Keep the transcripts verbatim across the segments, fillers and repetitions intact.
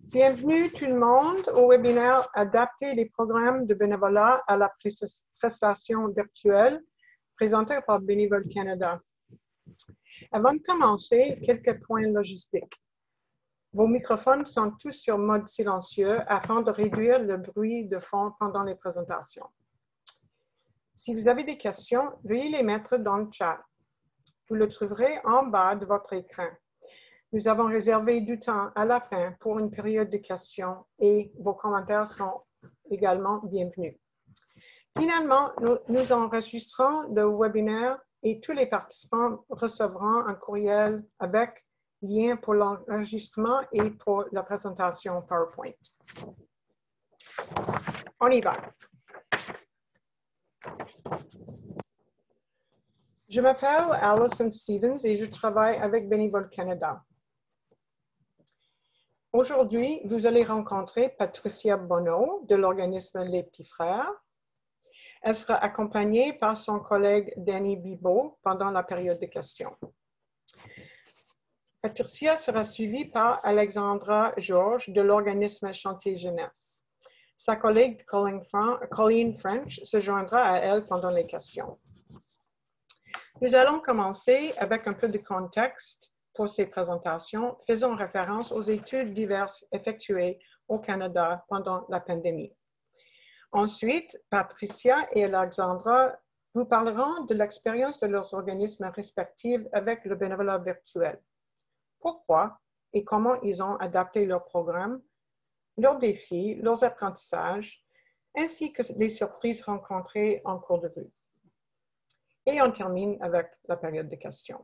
Bienvenue tout le monde au webinaire « Adapter les programmes de bénévolat à la prestation virtuelle » présenté par Bénévoles Canada. Avant de commencer, quelques points logistiques. Vos microphones sont tous sur mode silencieux afin de réduire le bruit de fond pendant les présentations. Si vous avez des questions, veuillez les mettre dans le chat. Vous le trouverez en bas de votre écran. Nous avons réservé du temps à la fin pour une période de questions et vos commentaires sont également bienvenus. Finalement, nous, nous enregistrons le webinaire et tous les participants recevront un courriel avec lien pour l'enregistrement et pour la présentation PowerPoint. On y va. Je m'appelle Alison Stevens et je travaille avec Bénévoles Canada. Aujourd'hui, vous allez rencontrer Patricia Bonneau de l'organisme Les Petits Frères. Elle sera accompagnée par son collègue Danny Bibeau pendant la période de questions. Patricia sera suivie par Alexandra Georges de l'organisme Chantier Jeunesse. Sa collègue Colleen French se joindra à elle pendant les questions. Nous allons commencer avec un peu de contexte pour ces présentations, faisant référence aux études diverses effectuées au Canada pendant la pandémie. Ensuite, Patricia et Alexandra vous parleront de l'expérience de leurs organismes respectifs avec le bénévolat virtuel. Pourquoi et comment ils ont adapté leurs programmes, leurs défis, leurs apprentissages, ainsi que les surprises rencontrées en cours de route. Et on termine avec la période de questions.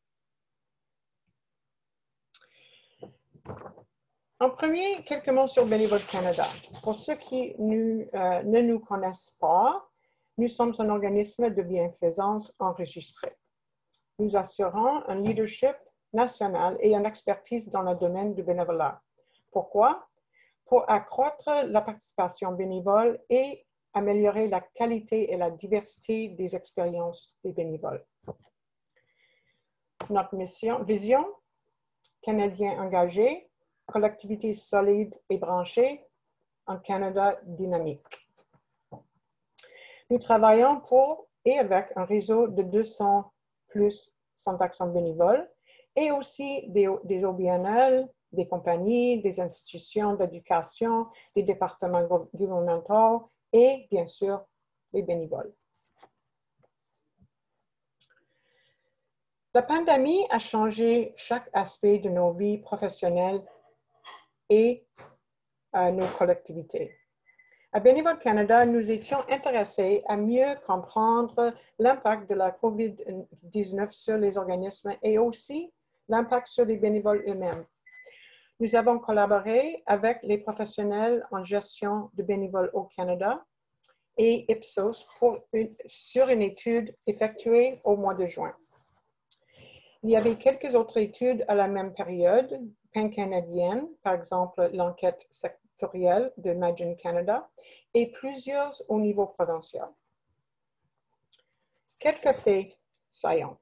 En premier, quelques mots sur Bénévoles Canada. Pour ceux qui nous, euh, ne nous connaissent pas, nous sommes un organisme de bienfaisance enregistré. Nous assurons un leadership national et une expertise dans le domaine du bénévolat. Pourquoi? Pour accroître la participation bénévole et améliorer la qualité et la diversité des expériences des bénévoles. Notre mission, vision, Canadiens engagés, collectivité solide et branchée, un Canada dynamique. Nous travaillons pour et avec un réseau de deux cents plus centres d'action bénévoles et aussi des, des O B N L, des compagnies, des institutions d'éducation, des départements gouvernementaux et bien sûr des bénévoles. La pandémie a changé chaque aspect de nos vies professionnelles et à nos collectivités. À Bénévoles Canada, nous étions intéressés à mieux comprendre l'impact de la COVID dix-neuf sur les organismes et aussi l'impact sur les bénévoles eux-mêmes. Nous avons collaboré avec les professionnels en gestion de bénévoles au Canada et Ipsos pour une, sur une étude effectuée au mois de juin. Il y avait quelques autres études à la même période, pan-canadiennes, par exemple l'enquête sectorielle de Imagine Canada, et plusieurs au niveau provincial. Quelques faits saillants.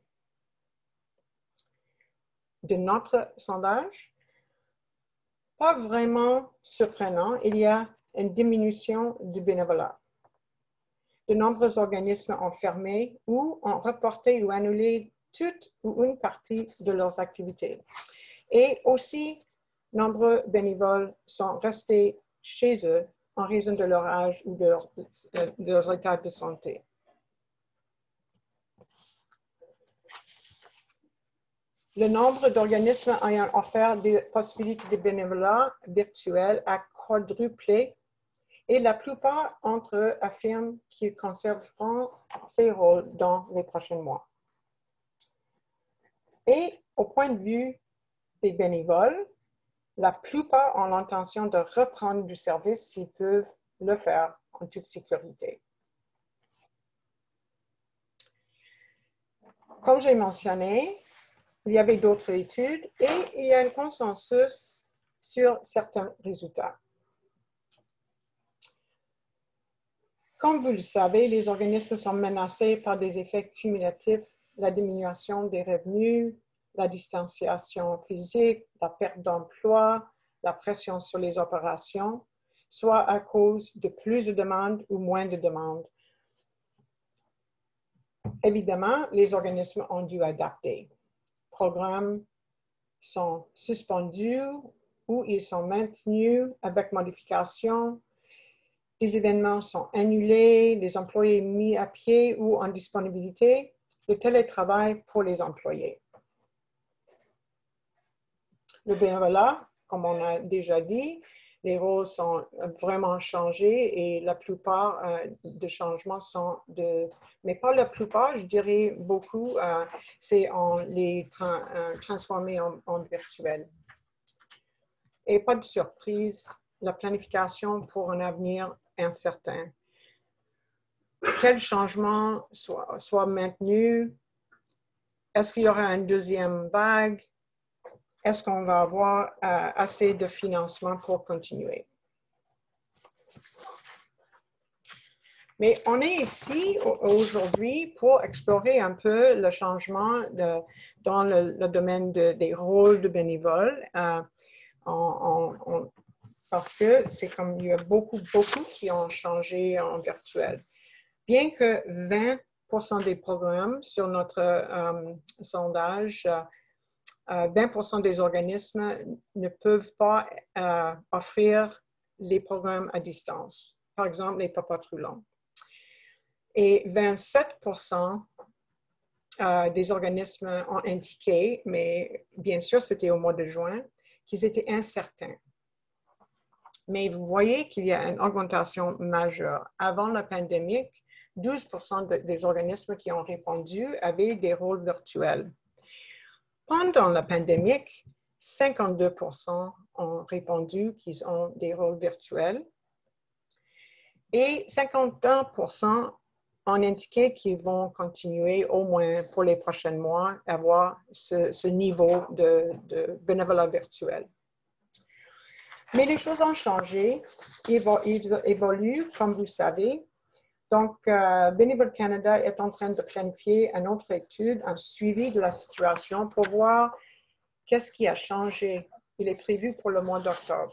De notre sondage, pas vraiment surprenant, il y a une diminution du bénévolat. De nombreux organismes ont fermé ou ont reporté ou annulé toute ou une partie de leurs activités. Et aussi, nombreux bénévoles sont restés chez eux en raison de leur âge ou de leur, de leur état de santé. Le nombre d'organismes ayant offert des possibilités de bénévolat virtuel a quadruplé et la plupart d'entre eux affirment qu'ils conserveront ces rôles dans les prochains mois. Et au point de vue des bénévoles, la plupart ont l'intention de reprendre du service s'ils peuvent le faire en toute sécurité. Comme j'ai mentionné, il y avait d'autres études et il y a un consensus sur certains résultats. Comme vous le savez, les organismes sont menacés par des effets cumulatifs, la diminution des revenus, la distanciation physique, la perte d'emploi, la pression sur les opérations, soit à cause de plus de demandes ou moins de demandes. Évidemment, les organismes ont dû adapter. Programmes sont suspendus ou ils sont maintenus avec modification. Les événements sont annulés, les employés mis à pied ou en disponibilité, le télétravail pour les employés. Le bénévolat, comme on a déjà dit, les rôles sont vraiment changés et la plupart euh, des changements sont de, mais pas la plupart, je dirais beaucoup, euh, c'est en les tra euh, transformer en, en virtuel. Et pas de surprise, la planification pour un avenir incertain. Quel changement soit, soit maintenu? Est-ce qu'il y aura une deuxième vague? Est-ce qu'on va avoir euh, assez de financement pour continuer? Mais on est ici aujourd'hui pour explorer un peu le changement de, dans le, le domaine de, des rôles de bénévoles. Euh, on, on, on, parce que c'est comme il y a beaucoup, beaucoup qui ont changé en virtuel. Bien que vingt pour cent des programmes sur notre euh, sondage, euh, vingt pour cent des organismes ne peuvent pas euh, offrir les programmes à distance. Par exemple, les papas roulants. Et vingt-sept pour cent euh, des organismes ont indiqué, mais bien sûr, c'était au mois de juin, qu'ils étaient incertains. Mais vous voyez qu'il y a une augmentation majeure. Avant la pandémie, douze pour cent de, des organismes qui ont répondu avaient des rôles virtuels. Pendant la pandémie, cinquante-deux pour cent ont répondu qu'ils ont des rôles virtuels et cinquante et un pour cent ont indiqué qu'ils vont continuer au moins pour les prochains mois à avoir ce, ce niveau de, de bénévolat virtuel. Mais les choses ont changé, ils évoluent, comme vous savez. Donc, euh, Bénévoles Canada est en train de planifier une autre étude, un suivi de la situation pour voir qu'est-ce qui a changé. Il est prévu pour le mois d'octobre.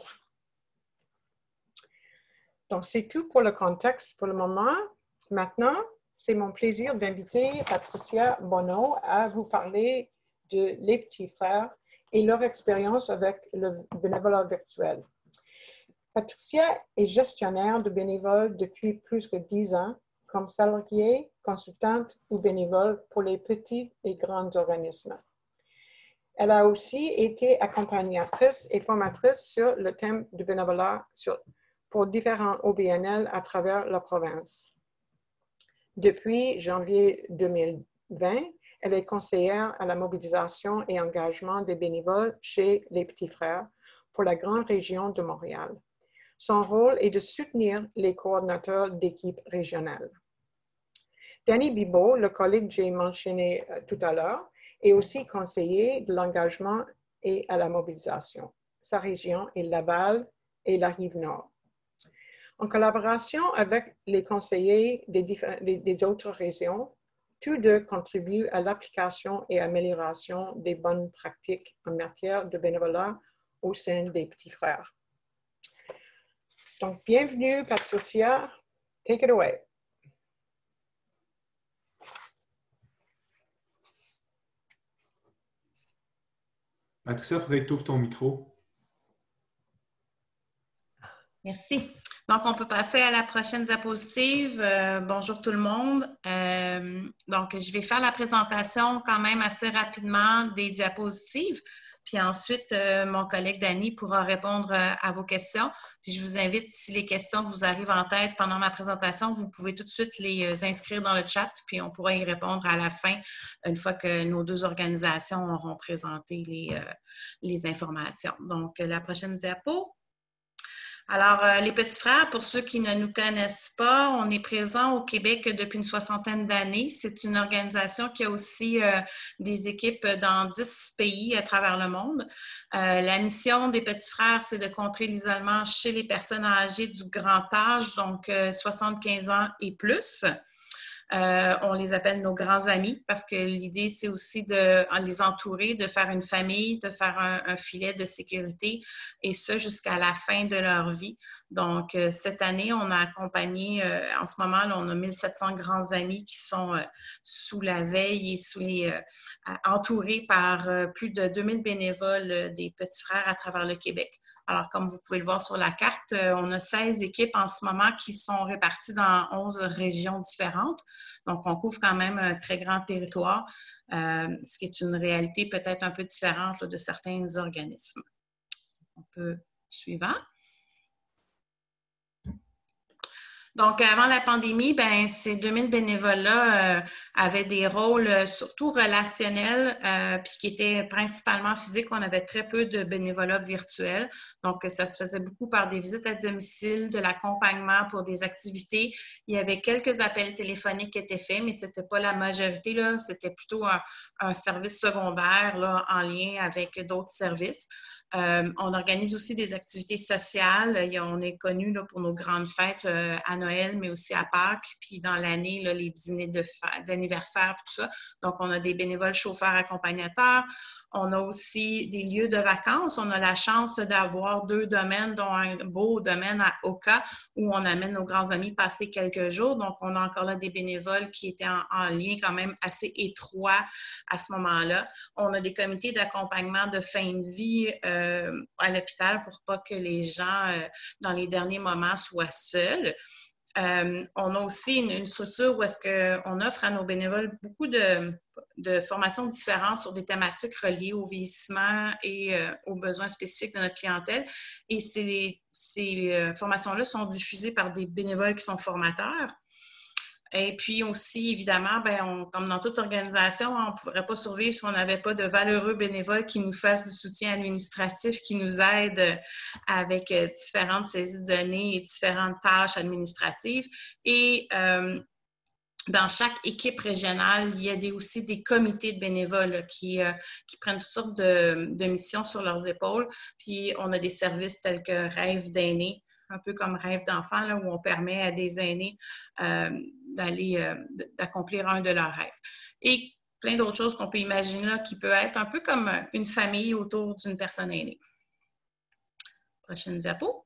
Donc, c'est tout pour le contexte pour le moment. Maintenant, c'est mon plaisir d'inviter Patricia Bonneau à vous parler de Les Petits Frères et leur expérience avec le bénévolat virtuel. Patricia est gestionnaire de bénévoles depuis plus que dix ans, comme salariée, consultante ou bénévole pour les petits et grands organismes. Elle a aussi été accompagnatrice et formatrice sur le thème du bénévolat sur, pour différents O B N L à travers la province. Depuis janvier deux mille vingt, elle est conseillère à la mobilisation et engagement des bénévoles chez les Petits Frères pour la grande région de Montréal. Son rôle est de soutenir les coordonnateurs d'équipes régionales. Danny Bibeau, le collègue que j'ai mentionné tout à l'heure, est aussi conseiller de l'engagement et à la mobilisation. Sa région est Laval et la Rive-Nord. En collaboration avec les conseillers des, des, des autres régions, tous deux contribuent à l'application et amélioration des bonnes pratiques en matière de bénévolat au sein des Petits Frères. Donc, bienvenue, Patricia. Take it away. Patricia, il faudrait que tu ouvres ton micro. Merci. Donc, on peut passer à la prochaine diapositive. Euh, bonjour tout le monde. Euh, donc, je vais faire la présentation quand même assez rapidement des diapositives. Puis ensuite, euh, mon collègue Danny pourra répondre euh, à vos questions. Puis je vous invite, si les questions vous arrivent en tête pendant ma présentation, vous pouvez tout de suite les euh, inscrire dans le chat, puis on pourra y répondre à la fin, une fois que nos deux organisations auront présenté les, euh, les informations. Donc, la prochaine diapo. Alors, euh, les Petits Frères, pour ceux qui ne nous connaissent pas, on est présent au Québec depuis une soixantaine d'années. C'est une organisation qui a aussi euh, des équipes dans dix pays à travers le monde. Euh, la mission des Petits Frères, c'est de contrer l'isolement chez les personnes âgées du grand âge, donc euh, soixante-quinze ans et plus. Euh, on les appelle nos grands amis parce que l'idée, c'est aussi de les entourer, de faire une famille, de faire un, un filet de sécurité et ce, jusqu'à la fin de leur vie. Donc, euh, cette année, on a accompagné, euh, en ce moment, là, on a mille sept cents grands amis qui sont euh, sous la veille et sous les, euh, entourés par euh, plus de deux mille bénévoles euh, des Petits Frères à travers le Québec. Alors, comme vous pouvez le voir sur la carte, euh, on a seize équipes en ce moment qui sont réparties dans onze régions différentes. Donc, on couvre quand même un très grand territoire, euh, ce qui est une réalité peut-être un peu différente là, de certains organismes. On peut suivant. Donc, avant la pandémie, ben, ces deux mille bénévoles-là euh, avaient des rôles euh, surtout relationnels, euh, puis qui étaient principalement physiques. On avait très peu de bénévolat virtuel. Donc, ça se faisait beaucoup par des visites à domicile, de l'accompagnement pour des activités. Il y avait quelques appels téléphoniques qui étaient faits, mais ce n'était pas la majorité, là. C'était plutôt un, un service secondaire là, en lien avec d'autres services. Euh, on organise aussi des activités sociales. Il y a, on est connu là, pour nos grandes fêtes euh, à Noël, mais aussi à Pâques, puis dans l'année, là, les dîners d'anniversaire, tout ça. Donc, on a des bénévoles chauffeurs accompagnateurs. On a aussi des lieux de vacances. On a la chance d'avoir deux domaines, dont un beau domaine à Oka, où on amène nos grands amis passer quelques jours. Donc, on a encore là des bénévoles qui étaient en, en lien quand même assez étroit à ce moment-là. On a des comités d'accompagnement de fin de vie euh, à l'hôpital pour pas que les gens, euh, dans les derniers moments, soient seuls. Euh, on a aussi une, une structure où est-ce qu'on offre à nos bénévoles beaucoup de, de formations différentes sur des thématiques reliées au vieillissement et euh, aux besoins spécifiques de notre clientèle. Et ces, ces euh, formations-là sont diffusées par des bénévoles qui sont formateurs. Et puis aussi, évidemment, ben, on, comme dans toute organisation, on ne pourrait pas survivre si on n'avait pas de valeureux bénévoles qui nous fassent du soutien administratif, qui nous aident avec différentes saisies de données et différentes tâches administratives. Et euh, dans chaque équipe régionale, il y a des, aussi des comités de bénévoles là, qui, euh, qui prennent toutes sortes de, de missions sur leurs épaules. Puis, on a des services tels que Rêve d'aînés, un peu comme Rêve d'enfant, là, où on permet à des aînés euh, d'aller, euh, d'accomplir un de leurs rêves. Et plein d'autres choses qu'on peut imaginer là, qui peut être un peu comme une famille autour d'une personne aînée. Prochaine diapo.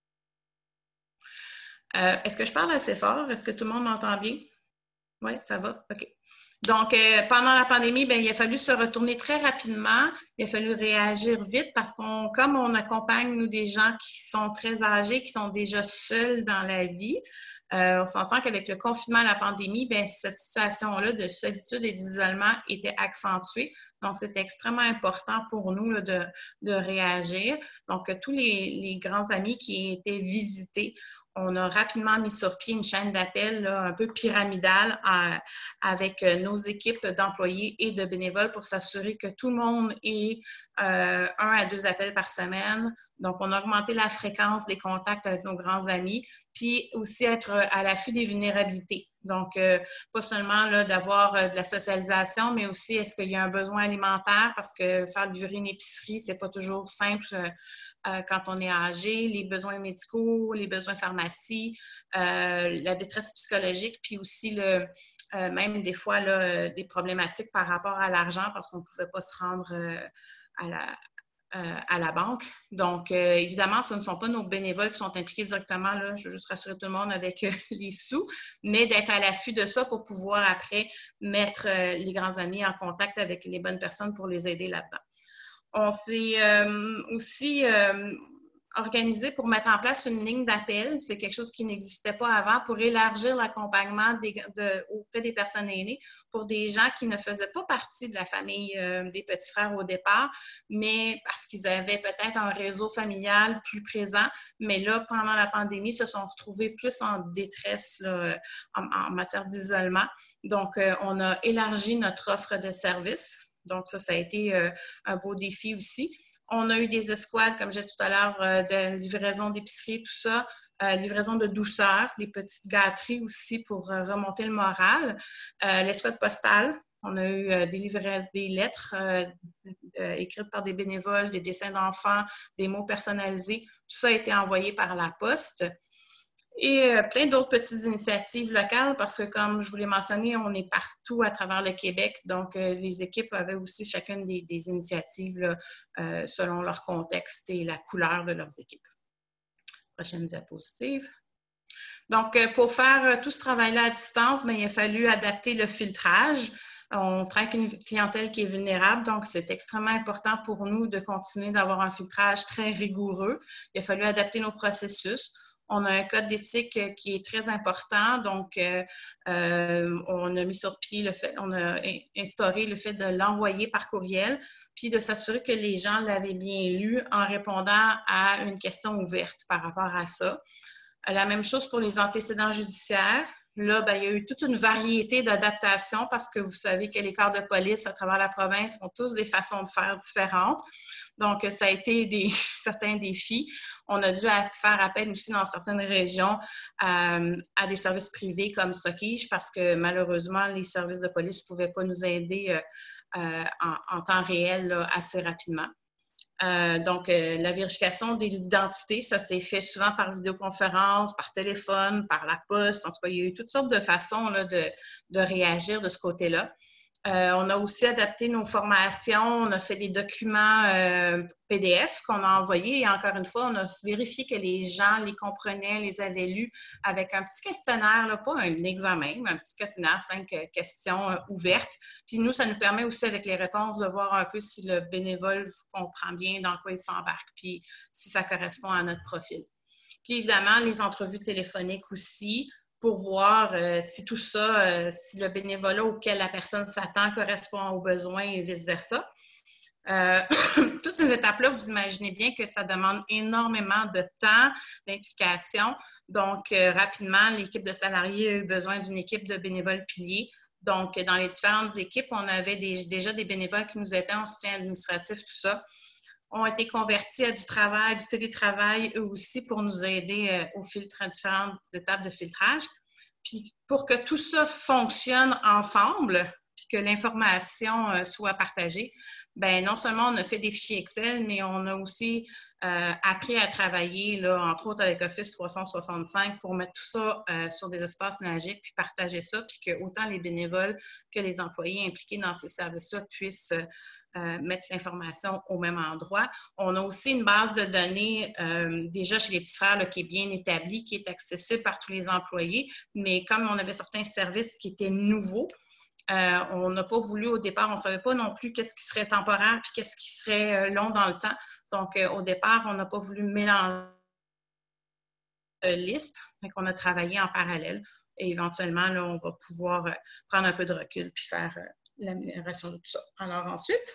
Euh, est-ce que je parle assez fort? Est-ce que tout le monde m'entend bien? Oui, ça va? OK. Donc, euh, pendant la pandémie, bien, il a fallu se retourner très rapidement. Il a fallu réagir vite parce qu'on, comme on accompagne, nous, des gens qui sont très âgés, qui sont déjà seuls dans la vie, euh, on s'entend qu'avec le confinement et la pandémie, bien, cette situation-là de solitude et d'isolement était accentuée. Donc, c'était extrêmement important pour nous là, de, de réagir. Donc, tous les, les grands amis qui étaient visités, on a rapidement mis sur pied une chaîne d'appel un peu pyramidale à, avec nos équipes d'employés et de bénévoles pour s'assurer que tout le monde ait euh, un à deux appels par semaine. Donc, on a augmenté la fréquence des contacts avec nos grands amis, puis aussi être à l'affût des vulnérabilités. Donc, euh, pas seulement là, d'avoir euh, de la socialisation, mais aussi est-ce qu'il y a un besoin alimentaire parce que faire durer une épicerie, c'est pas toujours simple euh, euh, quand on est âgé, les besoins médicaux, les besoins pharmacie, euh, la détresse psychologique, puis aussi le, euh, même des fois là, des problématiques par rapport à l'argent parce qu'on ne pouvait pas se rendre euh, à la Euh, à la banque. Donc, euh, évidemment, ce ne sont pas nos bénévoles qui sont impliqués directement, là, je veux juste rassurer tout le monde avec euh, les sous, mais d'être à l'affût de ça pour pouvoir après mettre euh, les grands amis en contact avec les bonnes personnes pour les aider là-dedans. On s'est euh, aussi euh, organisé pour mettre en place une ligne d'appel. C'est quelque chose qui n'existait pas avant pour élargir l'accompagnement de, auprès des personnes aînées pour des gens qui ne faisaient pas partie de la famille euh, des petits frères au départ, mais parce qu'ils avaient peut-être un réseau familial plus présent. Mais là, pendant la pandémie, se sont retrouvés plus en détresse là, en, en matière d'isolement. Donc, euh, on a élargi notre offre de services. Donc, ça, ça a été euh, un beau défi aussi. On a eu des escouades, comme j'ai dit tout à l'heure, euh, de livraison d'épicerie, tout ça, euh, livraison de douceur, des petites gâteries aussi pour euh, remonter le moral. Euh, l'escouade postale, on a eu euh, des livraisons, des lettres euh, euh, écrites par des bénévoles, des dessins d'enfants, des mots personnalisés. Tout ça a été envoyé par la poste. Et euh, plein d'autres petites initiatives locales parce que, comme je vous l'ai mentionné, on est partout à travers le Québec. Donc, euh, les équipes avaient aussi chacune des, des initiatives là, euh, selon leur contexte et la couleur de leurs équipes. Prochaine diapositive. Donc, euh, pour faire euh, tout ce travail-là à distance, bien, il a fallu adapter le filtrage. On traque une clientèle qui est vulnérable, donc c'est extrêmement important pour nous de continuer d'avoir un filtrage très rigoureux. Il a fallu adapter nos processus. On a un code d'éthique qui est très important, donc euh, euh, on a mis sur pied le fait, on a instauré le fait de l'envoyer par courriel, puis de s'assurer que les gens l'avaient bien lu en répondant à une question ouverte par rapport à ça. La même chose pour les antécédents judiciaires. Là, bien, il y a eu toute une variété d'adaptations parce que vous savez que les corps de police à travers la province ont tous des façons de faire différentes. Donc, ça a été des, certains défis. On a dû faire appel aussi dans certaines régions euh, à des services privés comme Socige parce que malheureusement, les services de police ne pouvaient pas nous aider euh, euh, en, en temps réel là, assez rapidement. Euh, donc, euh, la vérification de l'identité, ça s'est fait souvent par vidéoconférence, par téléphone, par la poste. En tout cas, il y a eu toutes sortes de façons là, de, de réagir de ce côté-là. Euh, on a aussi adapté nos formations, on a fait des documents euh, P D F qu'on a envoyés et encore une fois, on a vérifié que les gens les comprenaient, les avaient lus avec un petit questionnaire, là, pas un examen, mais un petit questionnaire, cinq questions euh, ouvertes. Puis nous, ça nous permet aussi avec les réponses de voir un peu si le bénévole comprend bien dans quoi il s'embarque, puis si ça correspond à notre profil. Puis évidemment, les entrevues téléphoniques aussi, pour voir euh, si tout ça, euh, si le bénévolat auquel la personne s'attend correspond aux besoins et vice-versa. Euh, toutes ces étapes-là, vous imaginez bien que ça demande énormément de temps, d'implication. Donc, euh, rapidement, l'équipe de salariés a eu besoin d'une équipe de bénévoles piliers. Donc, dans les différentes équipes, on avait des, déjà des bénévoles qui nous aidaient en soutien administratif, tout ça, ont été convertis à du travail, du télétravail, eux aussi, pour nous aider euh, au filtre, à différentes étapes de filtrage. Puis pour que tout ça fonctionne ensemble, puis que l'information euh, soit partagée, bien, non seulement on a fait des fichiers Excel, mais on a aussi euh, appris à travailler, là, entre autres avec Office trois cent soixante-cinq, pour mettre tout ça euh, sur des espaces magiques, puis partager ça, puis que autant les bénévoles que les employés impliqués dans ces services-là puissent euh, Euh, mettre l'information au même endroit. On a aussi une base de données euh, déjà chez les petits frères là, qui est bien établie, qui est accessible par tous les employés, mais comme on avait certains services qui étaient nouveaux, euh, on n'a pas voulu au départ, on ne savait pas non plus qu'est-ce qui serait temporaire puis qu'est-ce qui serait euh, long dans le temps. Donc, euh, au départ, on n'a pas voulu mélanger de listes, donc on a travaillé en parallèle et éventuellement, là, on va pouvoir euh, prendre un peu de recul puis faire euh, l'amélioration de tout ça. Alors ensuite,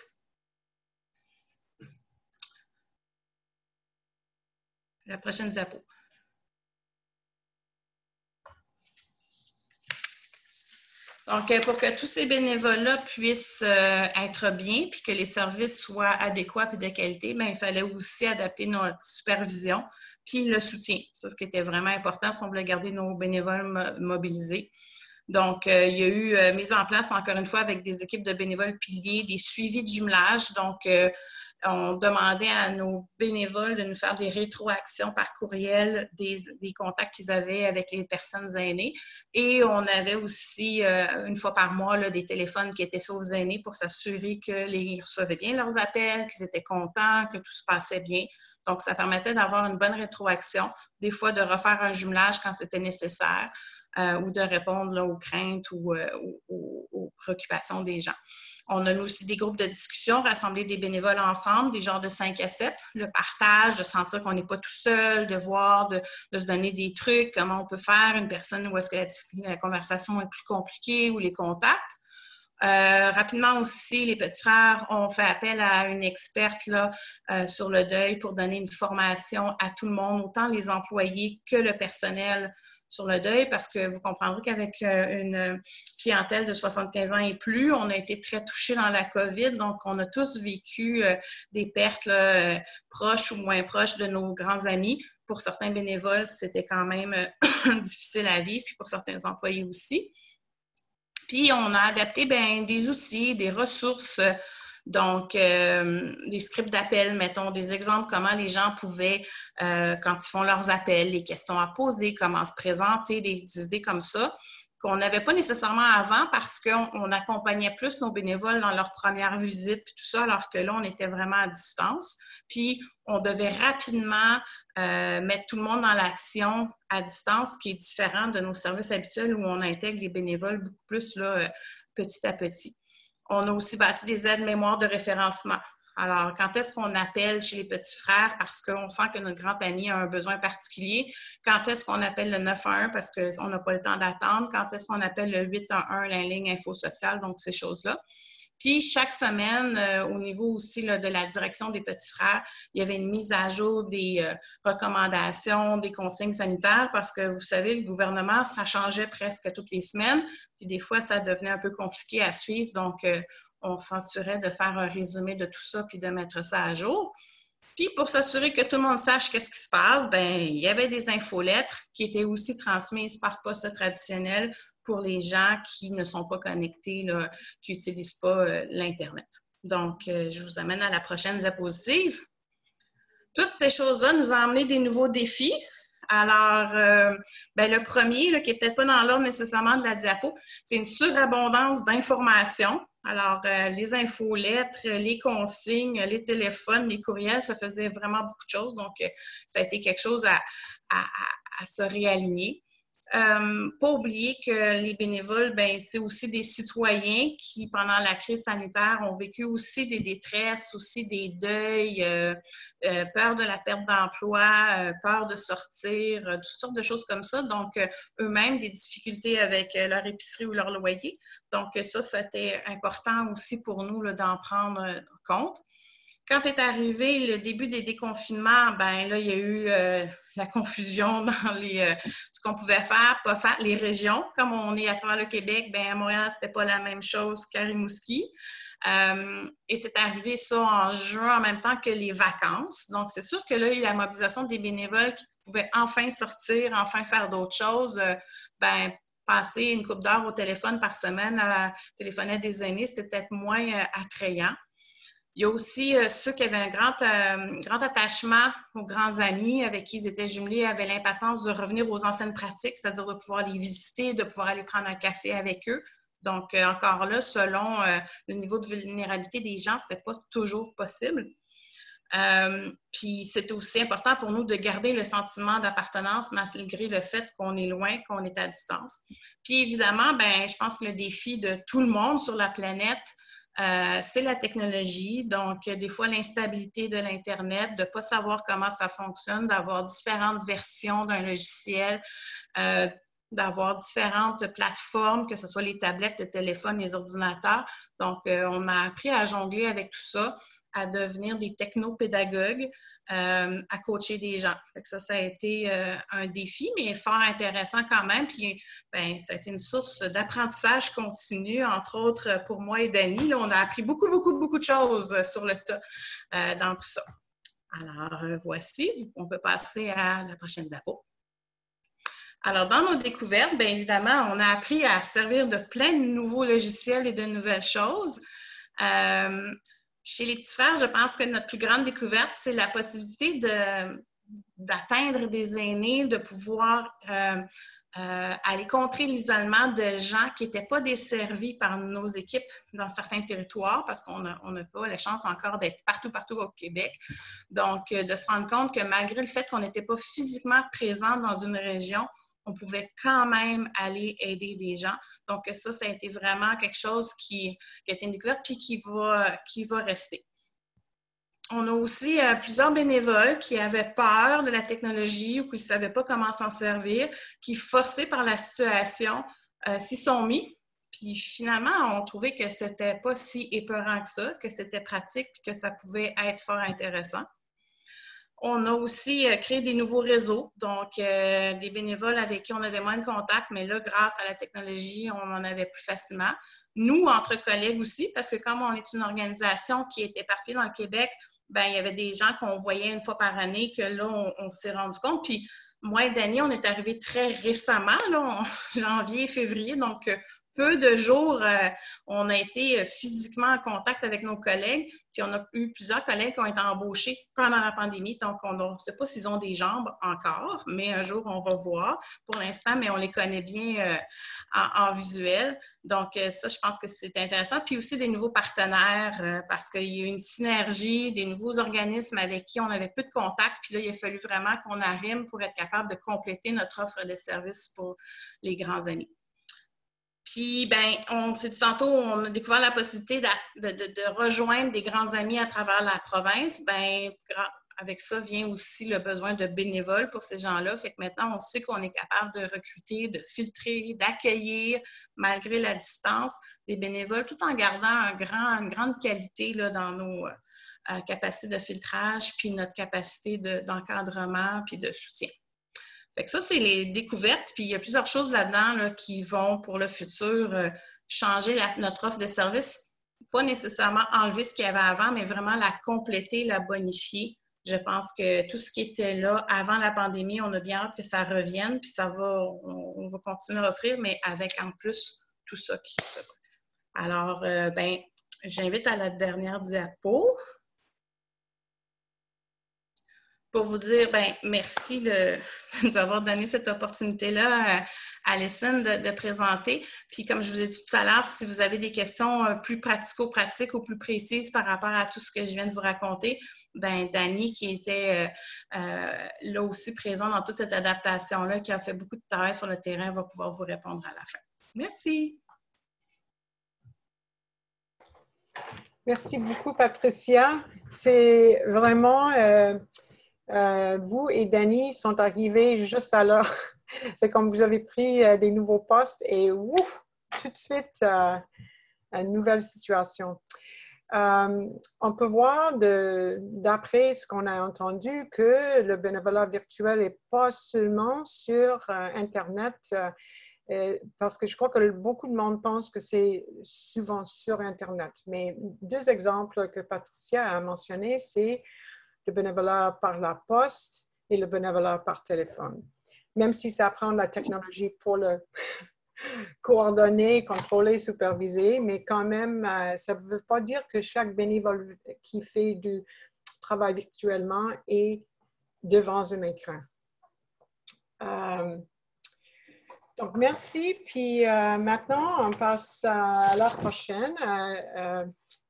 la prochaine diapo. Donc, pour que tous ces bénévoles-là puissent euh, être bien puis que les services soient adéquats et de qualité, bien, il fallait aussi adapter notre supervision puis le soutien. Ça, ce qui était vraiment important si on voulait garder nos bénévoles mo- mobilisés. Donc, euh, il y a eu euh, mise en place, encore une fois, avec des équipes de bénévoles piliers, des suivis de jumelage. Donc, euh, on demandait à nos bénévoles de nous faire des rétroactions par courriel des, des contacts qu'ils avaient avec les personnes aînées. Et on avait aussi, euh, une fois par mois, là, des téléphones qui étaient faits aux aînés pour s'assurer qu'ils recevaient bien leurs appels, qu'ils étaient contents, que tout se passait bien. Donc, ça permettait d'avoir une bonne rétroaction, des fois de refaire un jumelage quand c'était nécessaire. Euh, ou de répondre là, aux craintes ou euh, aux, aux préoccupations des gens. On a aussi des groupes de discussion, rassembler des bénévoles ensemble, des genres de cinq à sept, le partage, de sentir qu'on n'est pas tout seul, de voir, de, de se donner des trucs, comment on peut faire, une personne où est-ce que la, la conversation est plus compliquée ou les contacts. Euh, rapidement aussi, les petits frères ont fait appel à une experte là, euh, sur le deuil pour donner une formation à tout le monde, autant les employés que le personnel sur le deuil, parce que vous comprendrez qu'avec euh, une clientèle de soixante-quinze ans et plus, on a été très touchés dans la COVID, donc on a tous vécu euh, des pertes là, euh, proches ou moins proches de nos grands amis. Pour certains bénévoles, c'était quand même euh, difficile à vivre, puis pour certains employés aussi. Puis, on a adapté bien, des outils, des ressources Donc, euh, des scripts d'appel, mettons, des exemples comment les gens pouvaient, euh, quand ils font leurs appels, les questions à poser, comment se présenter, des, des idées comme ça, qu'on n'avait pas nécessairement avant parce qu'on on accompagnait plus nos bénévoles dans leur première visite, puis tout ça, alors que là, on était vraiment à distance. Puis, on devait rapidement euh, mettre tout le monde dans l'action à distance, qui est différent de nos services habituels où on intègre les bénévoles beaucoup plus là, euh, petit à petit. On a aussi bâti des aides mémoire de référencement. Alors, quand est-ce qu'on appelle chez les petits frères parce qu'on sent que notre grand ami a un besoin particulier? Quand est-ce qu'on appelle le neuf un un parce qu'on n'a pas le temps d'attendre? Quand est-ce qu'on appelle le huit un un, la ligne info sociale? Donc, ces choses-là. Puis, chaque semaine, euh, au niveau aussi là, de la direction des petits frères, il y avait une mise à jour des euh, recommandations, des consignes sanitaires parce que, vous savez, le gouvernement, ça changeait presque toutes les semaines. Puis, des fois, ça devenait un peu compliqué à suivre. Donc, euh, on s'assurait de faire un résumé de tout ça puis de mettre ça à jour. Puis, pour s'assurer que tout le monde sache qu'est-ce qui se passe, bien, il y avait des infolettres qui étaient aussi transmises par poste traditionnel pour les gens qui ne sont pas connectés, là, qui n'utilisent pas euh, l'Internet. Donc, euh, je vous amène à la prochaine diapositive. Toutes ces choses-là nous ont amené des nouveaux défis. Alors, euh, ben, le premier, là, qui n'est peut-être pas dans l'ordre nécessairement de la diapo, c'est une surabondance d'informations. Alors, euh, les infolettres, les consignes, les téléphones, les courriels, ça faisait vraiment beaucoup de choses. Donc, euh, ça a été quelque chose à, à, à, à se réaligner. Euh, pas oublier que les bénévoles, ben, c'est aussi des citoyens qui, pendant la crise sanitaire, ont vécu aussi des détresses, aussi des deuils, euh, euh, peur de la perte d'emploi, euh, peur de sortir, euh, toutes sortes de choses comme ça. Donc, euh, eux-mêmes, des difficultés avec euh, leur épicerie ou leur loyer. Donc, ça, c'était important aussi pour nous là, d'en prendre compte. Quand est arrivé le début des déconfinements, ben là, il y a eu euh, la confusion dans les, euh, ce qu'on pouvait faire, pas faire. Les régions, comme on est à travers le Québec, ben à Montréal, c'était pas la même chose qu'à Rimouski. Euh, et c'est arrivé ça en juin en même temps que les vacances. Donc, c'est sûr que là, il y a la mobilisation des bénévoles qui pouvaient enfin sortir, enfin faire d'autres choses. Euh, ben, passer une couple d'heures au téléphone par semaine à téléphoner à des aînés, c'était peut-être moins euh, attrayant. Il y a aussi euh, ceux qui avaient un grand, euh, grand attachement aux grands amis avec qui ils étaient jumelés, avaient l'impatience de revenir aux anciennes pratiques, c'est-à-dire de pouvoir les visiter, de pouvoir aller prendre un café avec eux. Donc, euh, encore là, selon euh, le niveau de vulnérabilité des gens, ce n'était pas toujours possible. Euh, puis, c'était aussi important pour nous de garder le sentiment d'appartenance malgré le fait qu'on est loin, qu'on est à distance. Puis, évidemment, ben, je pense que le défi de tout le monde sur la planète, Euh, c'est la technologie, donc des fois l'instabilité de l'Internet, de ne pas savoir comment ça fonctionne, d'avoir différentes versions d'un logiciel, euh, d'avoir différentes plateformes, que ce soit les tablettes, le téléphone, les ordinateurs. Donc, euh, on a appris à jongler avec tout ça, à devenir des technopédagogues, euh, à coacher des gens. Fait que ça, ça a été euh, un défi, mais fort intéressant quand même. Puis, ben, ça a été une source d'apprentissage continu, entre autres pour moi et Dani. Là, on a appris beaucoup, beaucoup, beaucoup de choses sur le tas euh, dans tout ça. Alors, euh, voici, on peut passer à la prochaine diapo. Alors, dans nos découvertes, bien évidemment, on a appris à servir de plein de nouveaux logiciels et de nouvelles choses. Euh, Chez les petits frères, je pense que notre plus grande découverte, c'est la possibilité de, d'atteindre des aînés, de pouvoir euh, euh, aller contrer l'isolement de gens qui n'étaient pas desservis par nos équipes dans certains territoires, parce qu'on n'a on n'a pas la chance encore d'être partout, partout au Québec. Donc, de se rendre compte que malgré le fait qu'on n'était pas physiquement présent dans une région, on pouvait quand même aller aider des gens. Donc, ça, ça a été vraiment quelque chose qui, qui a été une découverte puis qui va, qui va rester. On a aussi euh, plusieurs bénévoles qui avaient peur de la technologie ou qui ne savaient pas comment s'en servir, qui, forcés par la situation, euh, s'y sont mis. Puis finalement, on trouvait que ce n'était pas si épeurant que ça, que c'était pratique et que ça pouvait être fort intéressant. On a aussi créé des nouveaux réseaux, donc euh, des bénévoles avec qui on avait moins de contact, mais là, grâce à la technologie, on en avait plus facilement. Nous, entre collègues aussi, parce que comme on est une organisation qui est éparpillée dans le Québec, ben il y avait des gens qu'on voyait une fois par année que là, on, on s'est rendu compte. Puis moi et Dani, on est arrivés très récemment, là, en janvier, février, donc peu de jours, euh, on a été physiquement en contact avec nos collègues, puis on a eu plusieurs collègues qui ont été embauchés pendant la pandémie, donc on ne sait pas s'ils ont des jambes encore, mais un jour, on va voir. Pour l'instant, mais on les connaît bien euh, en, en visuel. Donc, euh, ça, je pense que c'est intéressant. Puis aussi des nouveaux partenaires, euh, parce qu'il y a une synergie, des nouveaux organismes avec qui on avait peu de contact, puis là, il a fallu vraiment qu'on arrime pour être capable de compléter notre offre de services pour les grands amis. Puis, ben, on s'est dit tantôt, on a découvert la possibilité de, de, de rejoindre des grands amis à travers la province. Ben, avec ça vient aussi le besoin de bénévoles pour ces gens-là. Fait que maintenant, on sait qu'on est capable de recruter, de filtrer, d'accueillir, malgré la distance, des bénévoles, tout en gardant un grand, une grande qualité là, dans nos euh, capacités de filtrage, puis notre capacité d'encadrement, puis de soutien. Fait que ça, c'est les découvertes. Puis il y a plusieurs choses là-dedans là, qui vont, pour le futur, euh, changer la, notre offre de service. Pas nécessairement enlever ce qu'il y avait avant, mais vraiment la compléter, la bonifier. Je pense que tout ce qui était là avant la pandémie, on a bien hâte que ça revienne, puis ça va, on, on va continuer à offrir, mais avec en plus tout ça qui se passe. Alors, euh, ben, j'invite à la dernière diapo. Pour vous dire, ben, merci de, de nous avoir donné cette opportunité-là, Alison, de, de présenter. Puis, comme je vous ai dit tout à l'heure, si vous avez des questions plus pratico-pratiques ou plus précises par rapport à tout ce que je viens de vous raconter, ben, Dani, qui était euh, euh, là aussi présent dans toute cette adaptation-là, qui a fait beaucoup de travail sur le terrain, va pouvoir vous répondre à la fin. Merci. Merci beaucoup, Patricia. C'est vraiment... Euh, Euh, vous et Dani sont arrivés juste à l'heure. C'est comme vous avez pris euh, des nouveaux postes et ouf, tout de suite, euh, une nouvelle situation. Euh, on peut voir d'après ce qu'on a entendu que le bénévolat virtuel n'est pas seulement sur euh, Internet, euh, parce que je crois que beaucoup de monde pense que c'est souvent sur Internet. Mais deux exemples que Patricia a mentionnés, c'est le bénévolat par la poste et le bénévolat par téléphone. Même si ça prend de la technologie pour le coordonner, contrôler, superviser, mais quand même, ça ne veut pas dire que chaque bénévole qui fait du travail virtuellement est devant un écran. Euh, donc, merci. Puis euh, maintenant, on passe à la prochaine. Euh,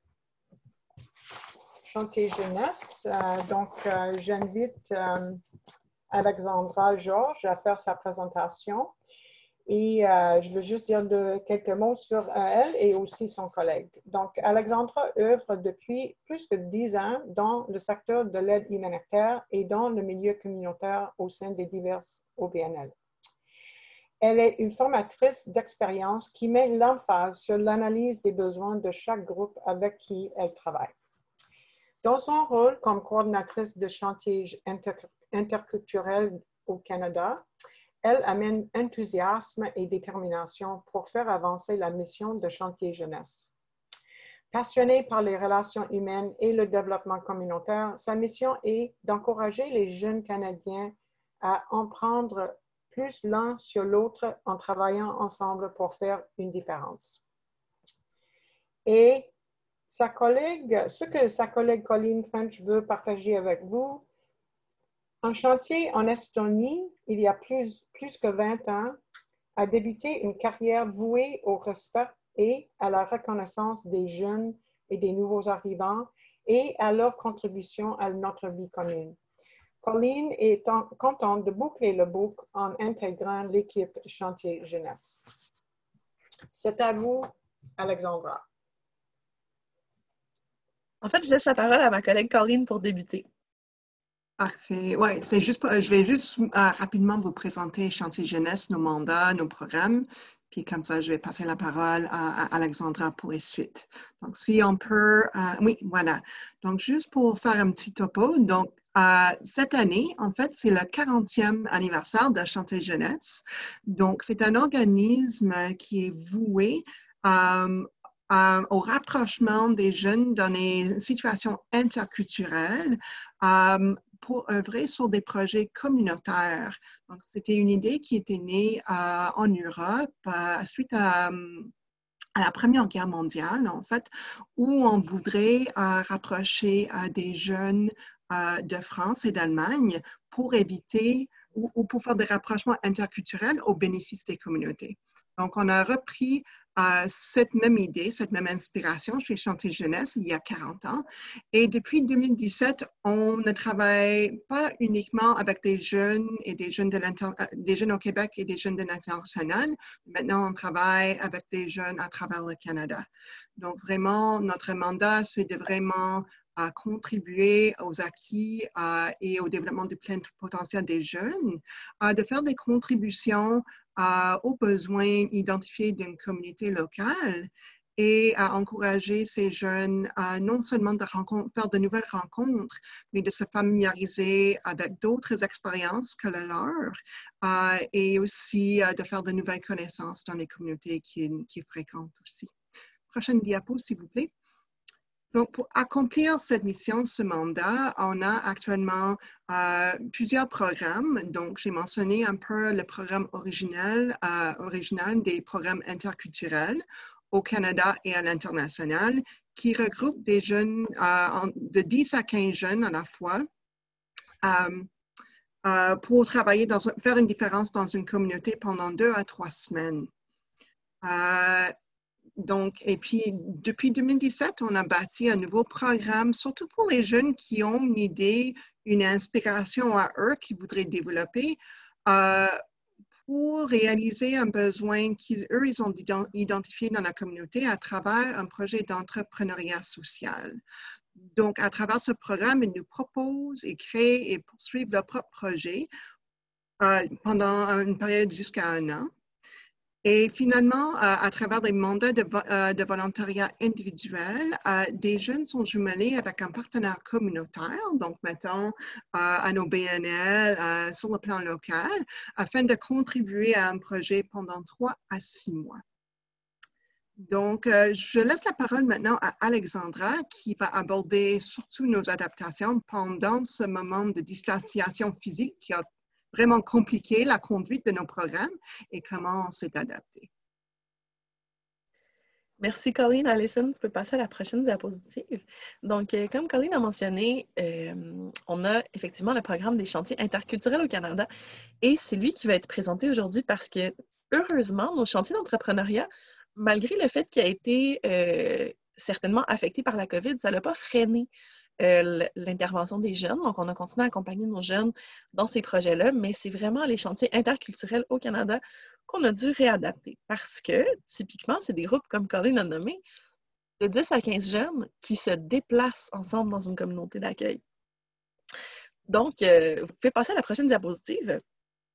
Chantier jeunesse. Euh, donc, euh, j'invite euh, Alexandra Georges à faire sa présentation. Et euh, je veux juste dire de, quelques mots sur euh, elle et aussi son collègue. Donc, Alexandra œuvre depuis plus de dix ans dans le secteur de l'aide humanitaire et dans le milieu communautaire au sein des diverses O B N L. Elle est une formatrice d'expérience qui met l'emphase sur l'analyse des besoins de chaque groupe avec qui elle travaille. Dans son rôle comme coordinatrice de chantier inter interculturel au Canada, elle amène enthousiasme et détermination pour faire avancer la mission de Chantier Jeunesse. Passionnée par les relations humaines et le développement communautaire, sa mission est d'encourager les jeunes Canadiens à en prendre plus l'un sur l'autre en travaillant ensemble pour faire une différence. Et Sa collègue, ce que sa collègue Colleen French veut partager avec vous, un chantier en Estonie, il y a plus, plus que vingt ans, a débuté une carrière vouée au respect et à la reconnaissance des jeunes et des nouveaux arrivants et à leur contribution à notre vie commune. Colleen est en, contente de boucler le boucle en intégrant l'équipe de Chantier Jeunesse. C'est à vous, Alexandra. En fait, je laisse la parole à ma collègue Colleen pour débuter. Parfait. Oui, c'est juste, je vais juste euh, rapidement vous présenter Chantier Jeunesse, nos mandats, nos programmes. Puis comme ça, je vais passer la parole à, à Alexandra pour les suites. Donc, si on peut... Euh, oui, voilà. Donc, juste pour faire un petit topo. Donc, euh, cette année, en fait, c'est le quarantième anniversaire de Chantier Jeunesse. Donc, c'est un organisme qui est voué euh, Euh, au rapprochement des jeunes dans des situations interculturelles euh, pour œuvrer sur des projets communautaires. Donc, c'était une idée qui était née euh, en Europe euh, suite à, à la Première Guerre mondiale, en fait, où on voudrait euh, rapprocher euh, des jeunes euh, de France et d'Allemagne pour éviter ou, ou pour faire des rapprochements interculturels au bénéfice des communautés. Donc, on a repris euh, cette même idée, cette même inspiration chez Chantier Jeunesse il y a quarante ans. Et depuis deux mille dix-sept, on ne travaille pas uniquement avec des jeunes et des jeunes, de des jeunes au Québec et des jeunes de l'international. Maintenant, on travaille avec des jeunes à travers le Canada. Donc, vraiment, notre mandat, c'est de vraiment à contribuer aux acquis euh, et au développement du plein potentiel des jeunes, euh, de faire des contributions euh, aux besoins identifiés d'une communauté locale et à encourager ces jeunes euh, non seulement de faire de nouvelles rencontres, mais de se familiariser avec d'autres expériences que la leur euh, et aussi euh, de faire de nouvelles connaissances dans les communautés qu'ils qui fréquentent aussi. Prochaine diapo, s'il vous plaît. Donc, pour accomplir cette mission, ce mandat, on a actuellement euh, plusieurs programmes. Donc, j'ai mentionné un peu le programme original, euh, original des programmes interculturels au Canada et à l'international, qui regroupe des jeunes, euh, de dix à quinze jeunes à la fois, euh, euh, pour travailler, dans, faire une différence dans une communauté pendant deux à trois semaines. Euh, Donc, et puis, depuis deux mille dix-sept, on a bâti un nouveau programme, surtout pour les jeunes qui ont une idée, une inspiration à eux, qui voudraient développer, euh, pour réaliser un besoin qu'eux, ils ont identifié dans la communauté à travers un projet d'entrepreneuriat social. Donc, à travers ce programme, ils nous proposent et créent et poursuivent leur propre projet euh, pendant une période jusqu'à un an. Et finalement, euh, à travers des mandats de, euh, de volontariat individuel, euh, des jeunes sont jumelés avec un partenaire communautaire, donc mettons euh, à nos B N L euh, sur le plan local, afin de contribuer à un projet pendant trois à six mois. Donc, euh, je laisse la parole maintenant à Alexandra qui va aborder surtout nos adaptations pendant ce moment de distanciation physique qui a vraiment compliqué la conduite de nos programmes et comment on s'est adapté. Merci, Colleen. Alison, tu peux passer à la prochaine diapositive. Donc, euh, comme Colleen a mentionné, euh, on a effectivement le programme des chantiers interculturels au Canada et c'est lui qui va être présenté aujourd'hui parce que, heureusement, nos chantiers d'entrepreneuriat, malgré le fait qu'il a été euh, certainement affecté par la COVID, ça n'a pas freiné Euh, l'intervention des jeunes. Donc, on a continué à accompagner nos jeunes dans ces projets-là, mais c'est vraiment les chantiers interculturels au Canada qu'on a dû réadapter parce que, typiquement, c'est des groupes, comme Colleen a nommé, de dix à quinze jeunes qui se déplacent ensemble dans une communauté d'accueil. Donc, euh, vous pouvez passer à la prochaine diapositive.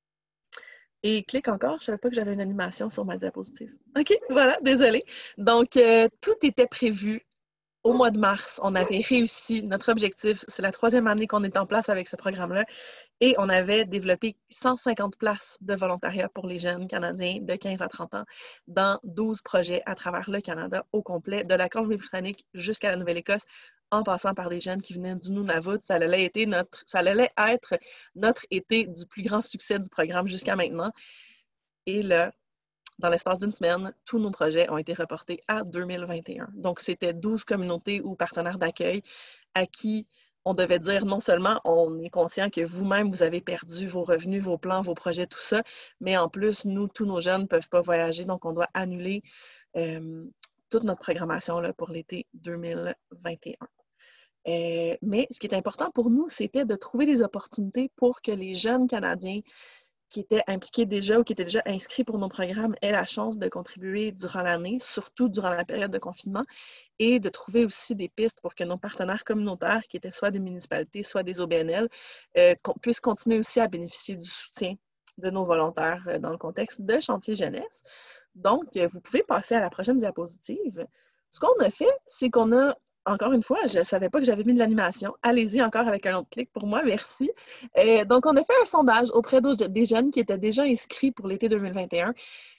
Et clique encore, je ne savais pas que j'avais une animation sur ma diapositive. OK, voilà, désolée. Donc, euh, tout était prévu. Au mois de mars, on avait réussi notre objectif. C'est la troisième année qu'on est en place avec ce programme-là. Et on avait développé cent cinquante places de volontariat pour les jeunes Canadiens de quinze à trente ans dans douze projets à travers le Canada au complet, de la Colombie-Britannique jusqu'à la Nouvelle-Écosse, en passant par des jeunes qui venaient du Nunavut. Ça allait être notre, ça allait être notre été du plus grand succès du programme jusqu'à maintenant. Et là, dans l'espace d'une semaine, tous nos projets ont été reportés à deux mille vingt et un. Donc, c'était douze communautés ou partenaires d'accueil à qui on devait dire non seulement on est conscient que vous-même, vous avez perdu vos revenus, vos plans, vos projets, tout ça, mais en plus, nous, tous nos jeunes ne peuvent pas voyager, donc on doit annuler euh, toute notre programmation là, pour l'été deux mille vingt et un. Euh, mais ce qui est important pour nous, c'était de trouver des opportunités pour que les jeunes Canadiens qui étaient impliqués déjà ou qui étaient déjà inscrits pour nos programmes aient la chance de contribuer durant l'année, surtout durant la période de confinement, et de trouver aussi des pistes pour que nos partenaires communautaires, qui étaient soit des municipalités, soit des O B N L, euh, puissent continuer aussi à bénéficier du soutien de nos volontaires euh, dans le contexte de Chantier Jeunesse. Donc, euh, vous pouvez passer à la prochaine diapositive. Ce qu'on a fait, c'est qu'on a encore une fois, je ne savais pas que j'avais mis de l'animation. Allez-y encore avec un autre clic pour moi, merci. Euh, donc, on a fait un sondage auprès des jeunes qui étaient déjà inscrits pour l'été deux mille vingt et un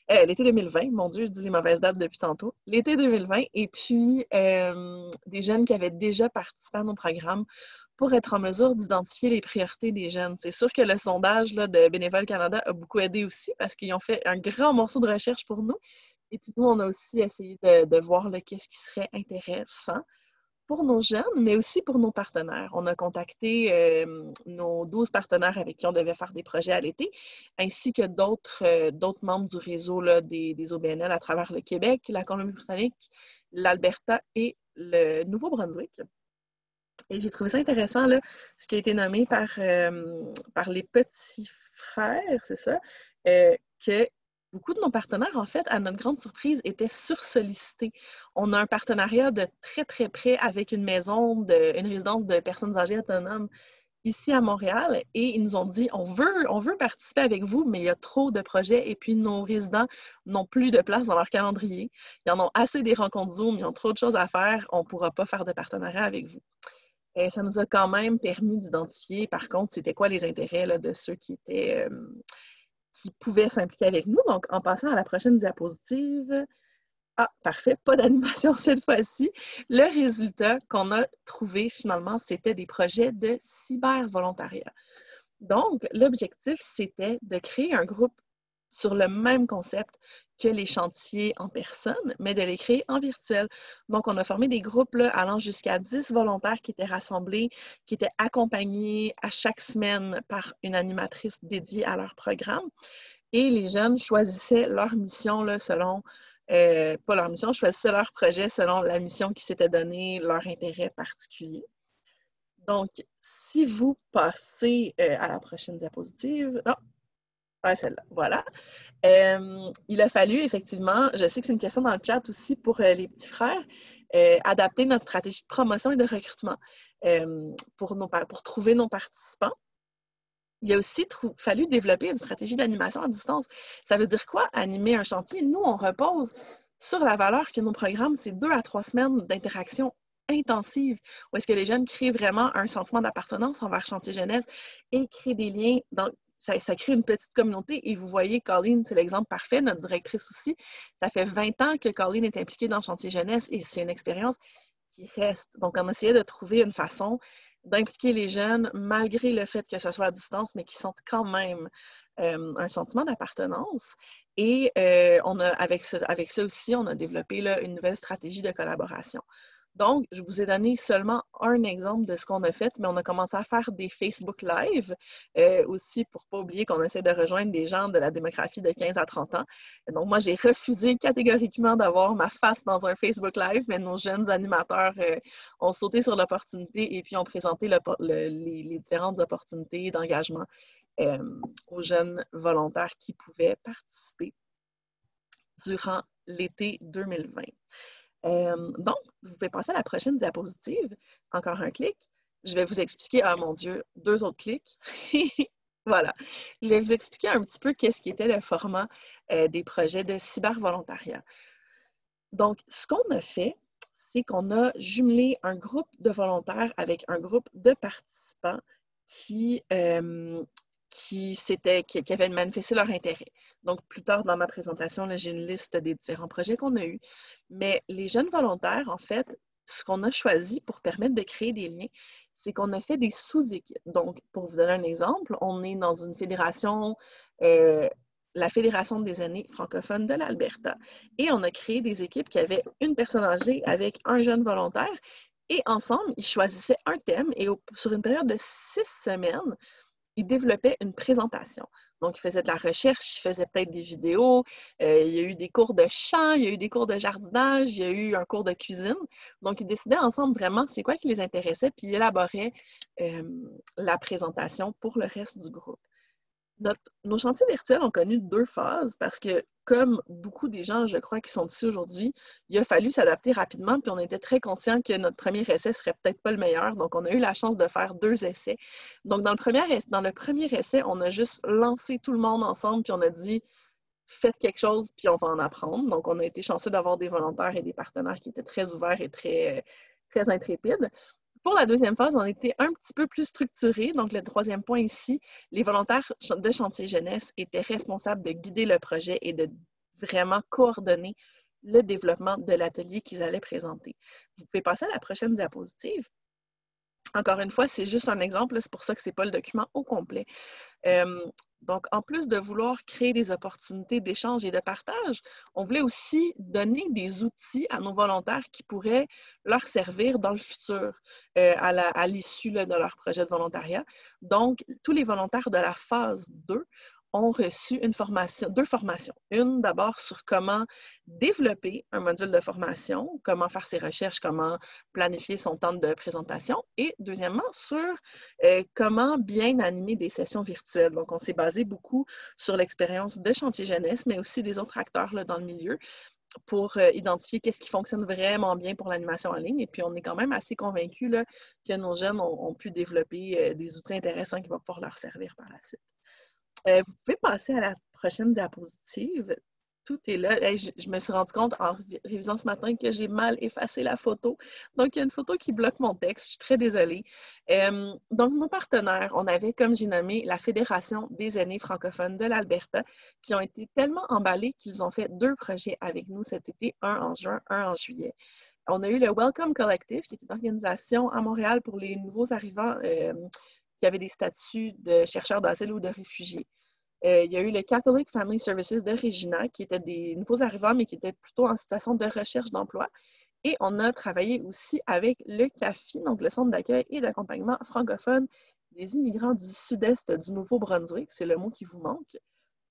Euh, l'été deux mille vingt, mon Dieu, je dis les mauvaises dates depuis tantôt. L'été deux mille vingt, et puis euh, des jeunes qui avaient déjà participé à nos programmes pour être en mesure d'identifier les priorités des jeunes. C'est sûr que le sondage là, de Bénévoles Canada a beaucoup aidé aussi parce qu'ils ont fait un grand morceau de recherche pour nous. Et puis nous, on a aussi essayé de, de voir qu'est-ce qui serait intéressant pour nos jeunes, mais aussi pour nos partenaires. On a contacté euh, nos douze partenaires avec qui on devait faire des projets à l'été, ainsi que d'autres euh, d'autres membres du réseau là, des, des O B N L à travers le Québec, la Colombie-Britannique, l'Alberta et le Nouveau-Brunswick. Et j'ai trouvé ça intéressant, là, ce qui a été nommé par, euh, par les petits frères, c'est ça, euh, que beaucoup de nos partenaires, en fait, à notre grande surprise, étaient sursollicités. On a un partenariat de très, très près avec une maison, de, une résidence de personnes âgées autonomes ici à Montréal et ils nous ont dit on veut, on veut participer avec vous, mais il y a trop de projets et puis nos résidents n'ont plus de place dans leur calendrier. Ils en ont assez des rencontres Zoom, ils ont trop de choses à faire, on ne pourra pas faire de partenariat avec vous. Et ça nous a quand même permis d'identifier, par contre, c'était quoi les intérêts là, de ceux qui étaient euh, qui pouvaient s'impliquer avec nous. Donc, en passant à la prochaine diapositive, ah, parfait, pas d'animation cette fois-ci. Le résultat qu'on a trouvé finalement, c'était des projets de cybervolontariat. Donc, l'objectif, c'était de créer un groupe sur le même concept que les chantiers en personne, mais de les créer en virtuel. Donc, on a formé des groupes là, allant jusqu'à dix volontaires qui étaient rassemblés, qui étaient accompagnés à chaque semaine par une animatrice dédiée à leur programme. Et les jeunes choisissaient leur mission là, selon, euh, pas leur mission, choisissaient leur projet selon la mission qui s'était donnée, leur intérêt particulier. Donc, si vous passez euh, à la prochaine diapositive, non, ouais, celle-là, voilà. Euh, il a fallu effectivement, je sais que c'est une question dans le chat aussi pour euh, les petits frères, euh, adapter notre stratégie de promotion et de recrutement euh, pour, nos, pour trouver nos participants. Il a aussi fallu développer une stratégie d'animation à distance. Ça veut dire quoi, animer un chantier? Nous, on repose sur la valeur que nos programmes, c'est deux à trois semaines d'interaction intensive, où est-ce que les jeunes créent vraiment un sentiment d'appartenance envers Chantier Jeunesse et créent des liens dans Ça, ça crée une petite communauté et vous voyez, Colleen, c'est l'exemple parfait, notre directrice aussi. Ça fait vingt ans que Colleen est impliquée dans Chantier Jeunesse et c'est une expérience qui reste. Donc, on essayait de trouver une façon d'impliquer les jeunes malgré le fait que ce soit à distance, mais qui sentent quand même euh, un sentiment d'appartenance. Et euh, on a, avec, ce, avec ça aussi, on a développé là, une nouvelle stratégie de collaboration. Donc, je vous ai donné seulement un exemple de ce qu'on a fait, mais on a commencé à faire des Facebook Live euh, aussi pour ne pas oublier qu'on essaie de rejoindre des gens de la démographie de quinze à trente ans. Et donc, moi, j'ai refusé catégoriquement d'avoir ma face dans un Facebook Live, mais nos jeunes animateurs euh, ont sauté sur l'opportunité et puis ont présenté le, le, les, les différentes opportunités d'engagement euh, aux jeunes volontaires qui pouvaient participer durant l'été deux mille vingt. Euh, donc, vous pouvez passer à la prochaine diapositive. Encore un clic. Je vais vous expliquer, ah mon Dieu, deux autres clics. Voilà. Je vais vous expliquer un petit peu qu'est-ce qui était le format euh, des projets de cybervolontariat. Donc, ce qu'on a fait, c'est qu'on a jumelé un groupe de volontaires avec un groupe de participants qui... Euh, Qui, qui, qui avaient manifesté leur intérêt. Donc, plus tard dans ma présentation, j'ai une liste des différents projets qu'on a eus. Mais les jeunes volontaires, en fait, ce qu'on a choisi pour permettre de créer des liens, c'est qu'on a fait des sous-équipes. Donc, pour vous donner un exemple, on est dans une fédération, euh, la Fédération des aînés francophones de l'Alberta, et on a créé des équipes qui avaient une personne âgée avec un jeune volontaire, et ensemble, ils choisissaient un thème, et au, sur une période de six semaines, ils développaient une présentation. Donc, ils faisaient de la recherche, ils faisaient peut-être des vidéos, euh, il y a eu des cours de chant, il y a eu des cours de jardinage, il y a eu un cours de cuisine. Donc, ils décidaient ensemble vraiment c'est quoi qui les intéressait, puis ils élaboraient euh, la présentation pour le reste du groupe. Notre, nos chantiers virtuels ont connu deux phases parce que, comme beaucoup des gens, je crois, qui sont ici aujourd'hui, il a fallu s'adapter rapidement, puis on était très conscients que notre premier essai serait peut-être pas le meilleur, donc on a eu la chance de faire deux essais. Donc, dans le premier, dans le premier essai, on a juste lancé tout le monde ensemble, puis on a dit « faites quelque chose, puis on va en apprendre ». Donc, on a été chanceux d'avoir des volontaires et des partenaires qui étaient très ouverts et très, très intrépides. Pour la deuxième phase, on était un petit peu plus structuré. Donc, le troisième point ici, les volontaires de Chantier Jeunesse étaient responsables de guider le projet et de vraiment coordonner le développement de l'atelier qu'ils allaient présenter. Vous pouvez passer à la prochaine diapositive. Encore une fois, c'est juste un exemple, c'est pour ça que ce n'est pas le document au complet. Euh, donc, en plus de vouloir créer des opportunités d'échange et de partage, on voulait aussi donner des outils à nos volontaires qui pourraient leur servir dans le futur, euh, à, la, à l'issue là, de leur projet de volontariat. Donc, tous les volontaires de la phase deux ont reçu une formation, deux formations. Une d'abord sur comment développer un module de formation, comment faire ses recherches, comment planifier son temps de présentation, et deuxièmement sur euh, comment bien animer des sessions virtuelles. Donc, on s'est basé beaucoup sur l'expérience de Chantier Jeunesse, mais aussi des autres acteurs là, dans le milieu pour euh, identifier qu'est-ce qui fonctionne vraiment bien pour l'animation en ligne. Et puis, on est quand même assez convaincus là, que nos jeunes ont, ont pu développer euh, des outils intéressants qui vont pouvoir leur servir par la suite. Euh, vous pouvez passer à la prochaine diapositive. Tout est là. Hey, je, je me suis rendu compte en révisant ce matin que j'ai mal effacé la photo. Donc, il y a une photo qui bloque mon texte. Je suis très désolée. Euh, donc, nos partenaires, on avait, comme j'ai nommé, la Fédération des aînés francophones de l'Alberta, qui ont été tellement emballés qu'ils ont fait deux projets avec nous cet été, un en juin, un en juillet. On a eu le Welcome Collective, qui est une organisation à Montréal pour les nouveaux arrivants euh, qui avaient des statuts de chercheurs d'asile ou de réfugiés. Euh, il y a eu le Catholic Family Services de Regina, qui étaient des nouveaux arrivants, mais qui étaient plutôt en situation de recherche d'emploi. Et on a travaillé aussi avec le C A F I, donc le Centre d'accueil et d'accompagnement francophone des immigrants du sud-est du Nouveau-Brunswick. C'est le mot qui vous manque.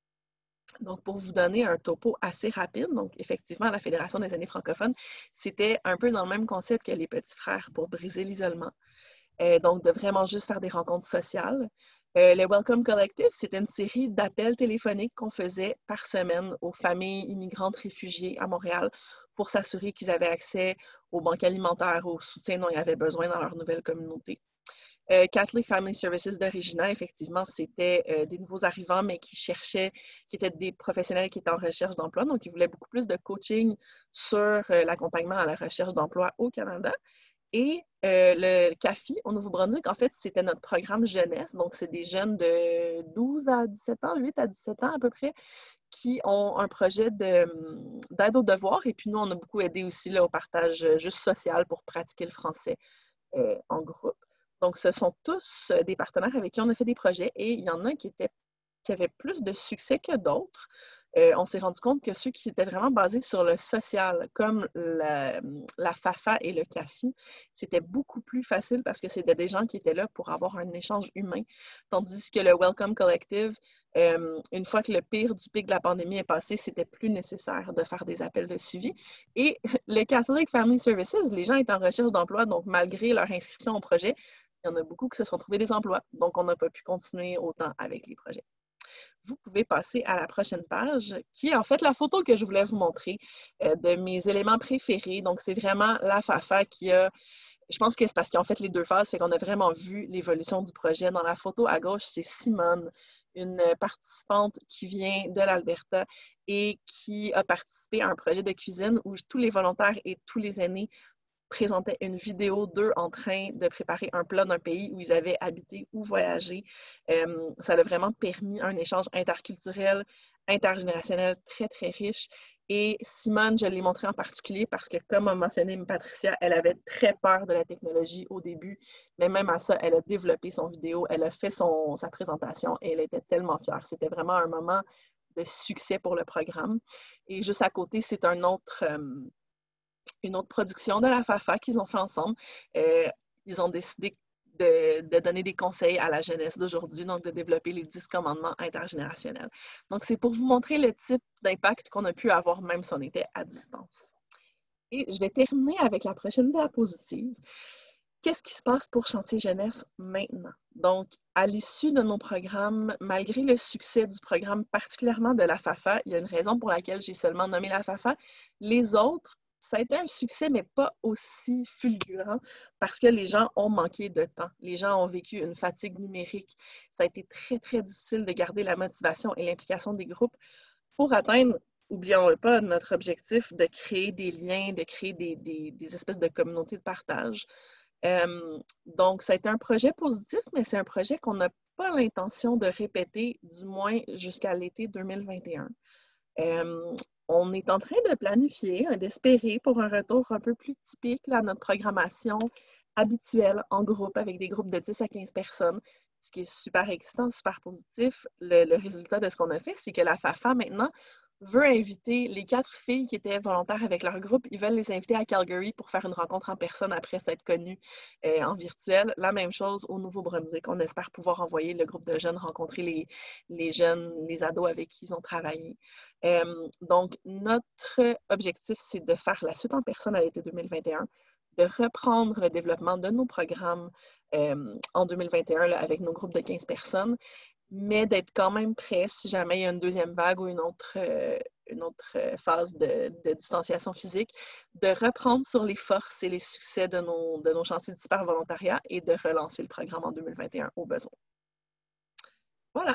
Donc, pour vous donner un topo assez rapide, donc effectivement, la Fédération des aînés francophones, c'était un peu dans le même concept que les petits frères pour briser l'isolement. Euh, donc, de vraiment juste faire des rencontres sociales. Euh, le Welcome Collective, c'était une série d'appels téléphoniques qu'on faisait par semaine aux familles immigrantes réfugiées à Montréal pour s'assurer qu'ils avaient accès aux banques alimentaires, au soutien dont ils avaient besoin dans leur nouvelle communauté. Euh, Catholic Family Services de Regina, effectivement, c'était euh, des nouveaux arrivants, mais qui cherchaient, qui étaient des professionnels qui étaient en recherche d'emploi. Donc, ils voulaient beaucoup plus de coaching sur euh, l'accompagnement à la recherche d'emploi au Canada. Et euh, le C A F I au Nouveau-Brunswick, en fait, c'était notre programme jeunesse. Donc, c'est des jeunes de douze à dix-sept ans, huit à dix-sept ans à peu près, qui ont un projet de, d'aide aux devoirs. Et puis, nous, on a beaucoup aidé aussi là, au partage juste social pour pratiquer le français euh, en groupe. Donc, ce sont tous des partenaires avec qui on a fait des projets et il y en a qui, étaient, qui avaient plus de succès que d'autres. Euh, on s'est rendu compte que ceux qui étaient vraiment basés sur le social, comme la, la FAFA et le C A F I, c'était beaucoup plus facile parce que c'était des gens qui étaient là pour avoir un échange humain. Tandis que le Welcome Collective, euh, une fois que le pire du pic de la pandémie est passé, c'était plus nécessaire de faire des appels de suivi. Et le Catholic Family Services, les gens étaient en recherche d'emploi, donc malgré leur inscription au projet, il y en a beaucoup qui se sont trouvés des emplois. Donc, on n'a pas pu continuer autant avec les projets. Vous pouvez passer à la prochaine page, qui est en fait la photo que je voulais vous montrer euh, de mes éléments préférés. Donc, c'est vraiment la FAFA qui a, je pense que c'est parce qu'ils ont fait les deux phases, fait qu'on a vraiment vu l'évolution du projet. Dans la photo à gauche, c'est Simone, une participante qui vient de l'Alberta et qui a participé à un projet de cuisine où tous les volontaires et tous les aînés présentaient une vidéo d'eux en train de préparer un plat d'un pays où ils avaient habité ou voyagé. Euh, ça a vraiment permis un échange interculturel, intergénérationnel très, très riche. Et Simone, je l'ai montré en particulier parce que, comme a mentionné Patricia, elle avait très peur de la technologie au début, mais même à ça, elle a développé son vidéo, elle a fait son, sa présentation et elle était tellement fière. C'était vraiment un moment de succès pour le programme. Et juste à côté, c'est un autre... Euh, une autre production de la FAFA qu'ils ont fait ensemble. Euh, ils ont décidé de, de donner des conseils à la jeunesse d'aujourd'hui, donc de développer les dix commandements intergénérationnels. Donc, c'est pour vous montrer le type d'impact qu'on a pu avoir même si on était à distance. Et je vais terminer avec la prochaine diapositive. Qu'est-ce qui se passe pour Chantier Jeunesse maintenant? Donc, à l'issue de nos programmes, malgré le succès du programme, particulièrement de la FAFA, il y a une raison pour laquelle j'ai seulement nommé la FAFA. Les autres, ça a été un succès, mais pas aussi fulgurant parce que les gens ont manqué de temps. Les gens ont vécu une fatigue numérique. Ça a été très, très difficile de garder la motivation et l'implication des groupes pour atteindre, oublions-le pas, notre objectif de créer des liens, de créer des, des, des espèces de communautés de partage. Euh, donc, ça a été un projet positif, mais c'est un projet qu'on n'a pas l'intention de répéter, du moins jusqu'à l'été deux mille vingt et un. Euh, on est en train de planifier, d'espérer pour un retour un peu plus typique là, à notre programmation habituelle en groupe avec des groupes de dix à quinze personnes, ce qui est super excitant, super positif. Le, le résultat de ce qu'on a fait, c'est que la FAFA maintenant veut inviter les quatre filles qui étaient volontaires avec leur groupe, ils veulent les inviter à Calgary pour faire une rencontre en personne après s'être connues euh, en virtuel. La même chose au Nouveau-Brunswick. On espère pouvoir envoyer le groupe de jeunes rencontrer les, les jeunes, les ados avec qui ils ont travaillé. Euh, donc, notre objectif, c'est de faire la suite en personne à l'été deux mille vingt et un, de reprendre le développement de nos programmes euh, en deux mille vingt et un là, avec nos groupes de quinze personnes, mais d'être quand même prêt si jamais il y a une deuxième vague ou une autre, euh, une autre phase de, de distanciation physique, de reprendre sur les forces et les succès de nos, de nos chantiers de super volontariat et de relancer le programme en deux mille vingt et un au besoin. Voilà.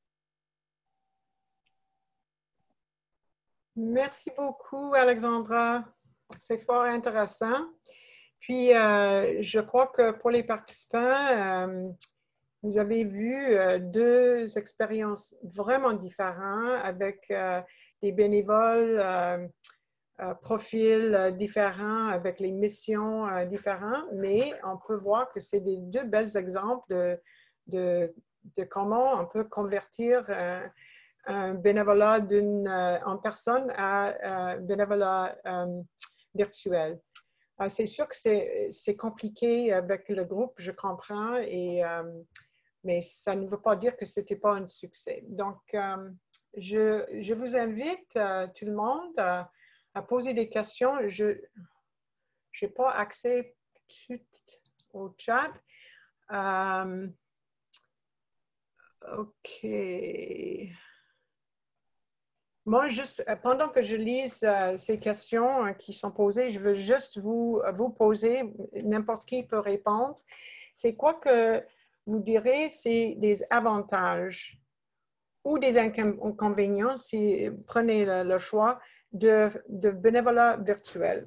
Merci beaucoup, Alexandra. C'est fort intéressant. Puis, euh, je crois que pour les participants, euh, vous avez vu euh, deux expériences vraiment différentes avec euh, des bénévoles, euh, euh, profils euh, différents, avec les missions euh, différentes, mais on peut voir que c'est des deux bels exemples de, de, de comment on peut convertir euh, un bénévolat d'une, euh, en personne à euh, bénévolat euh, virtuel. Euh, c'est sûr que c'est, c'est compliqué avec le groupe, je comprends, et euh, mais ça ne veut pas dire que ce n'était pas un succès. Donc, euh, je, je vous invite, euh, tout le monde, à, à poser des questions. Je n'ai pas accès tout de suite au chat. Euh, OK. Moi, juste, pendant que je lise euh, ces questions euh, qui sont posées, je veux juste vous, vous poser, n'importe qui peut répondre. C'est quoi que vous direz, c'est des avantages ou des inconvénients, si prenez le, le choix, de, de bénévolat virtuel?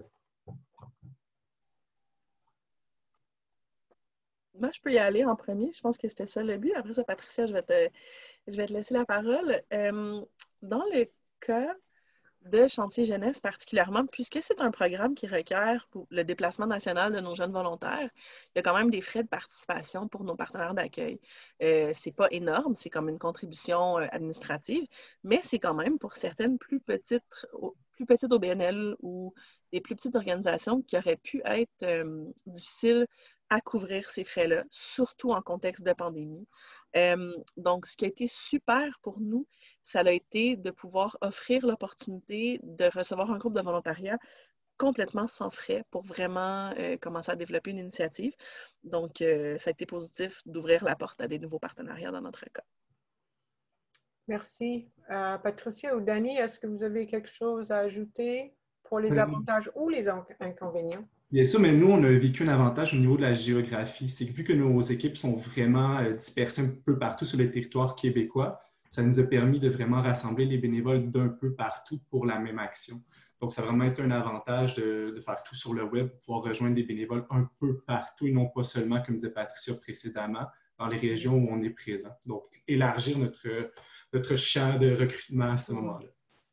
Moi, je peux y aller en premier. Je pense que c'était ça le but. Après ça, Patricia, je vais te, je vais te laisser la parole. Euh, dans le cas de Chantier Jeunesse particulièrement, puisque c'est un programme qui requiert le déplacement national de nos jeunes volontaires, il y a quand même des frais de participation pour nos partenaires d'accueil. Euh, c'est pas énorme, c'est comme une contribution euh, administrative, mais c'est quand même pour certaines plus petites, plus petites O B N L ou des plus petites organisations qui auraient pu être euh, difficiles à couvrir ces frais-là, surtout en contexte de pandémie. Euh, donc, ce qui a été super pour nous, ça a été de pouvoir offrir l'opportunité de recevoir un groupe de volontariat complètement sans frais pour vraiment euh, commencer à développer une initiative. Donc, euh, ça a été positif d'ouvrir la porte à des nouveaux partenariats dans notre cas. Merci. Euh, Patricia ou Dani, est-ce que vous avez quelque chose à ajouter pour les avantages ou les inconvénients? Bien sûr, mais nous, on a vécu un avantage au niveau de la géographie. C'est que vu que nos équipes sont vraiment dispersées un peu partout sur le territoire québécois, ça nous a permis de vraiment rassembler les bénévoles d'un peu partout pour la même action. Donc, ça a vraiment été un avantage de, de faire tout sur le web, pour pouvoir rejoindre des bénévoles un peu partout et non pas seulement, comme disait Patricia précédemment, dans les régions où on est présent. Donc, élargir notre, notre champ de recrutement à ce moment-là.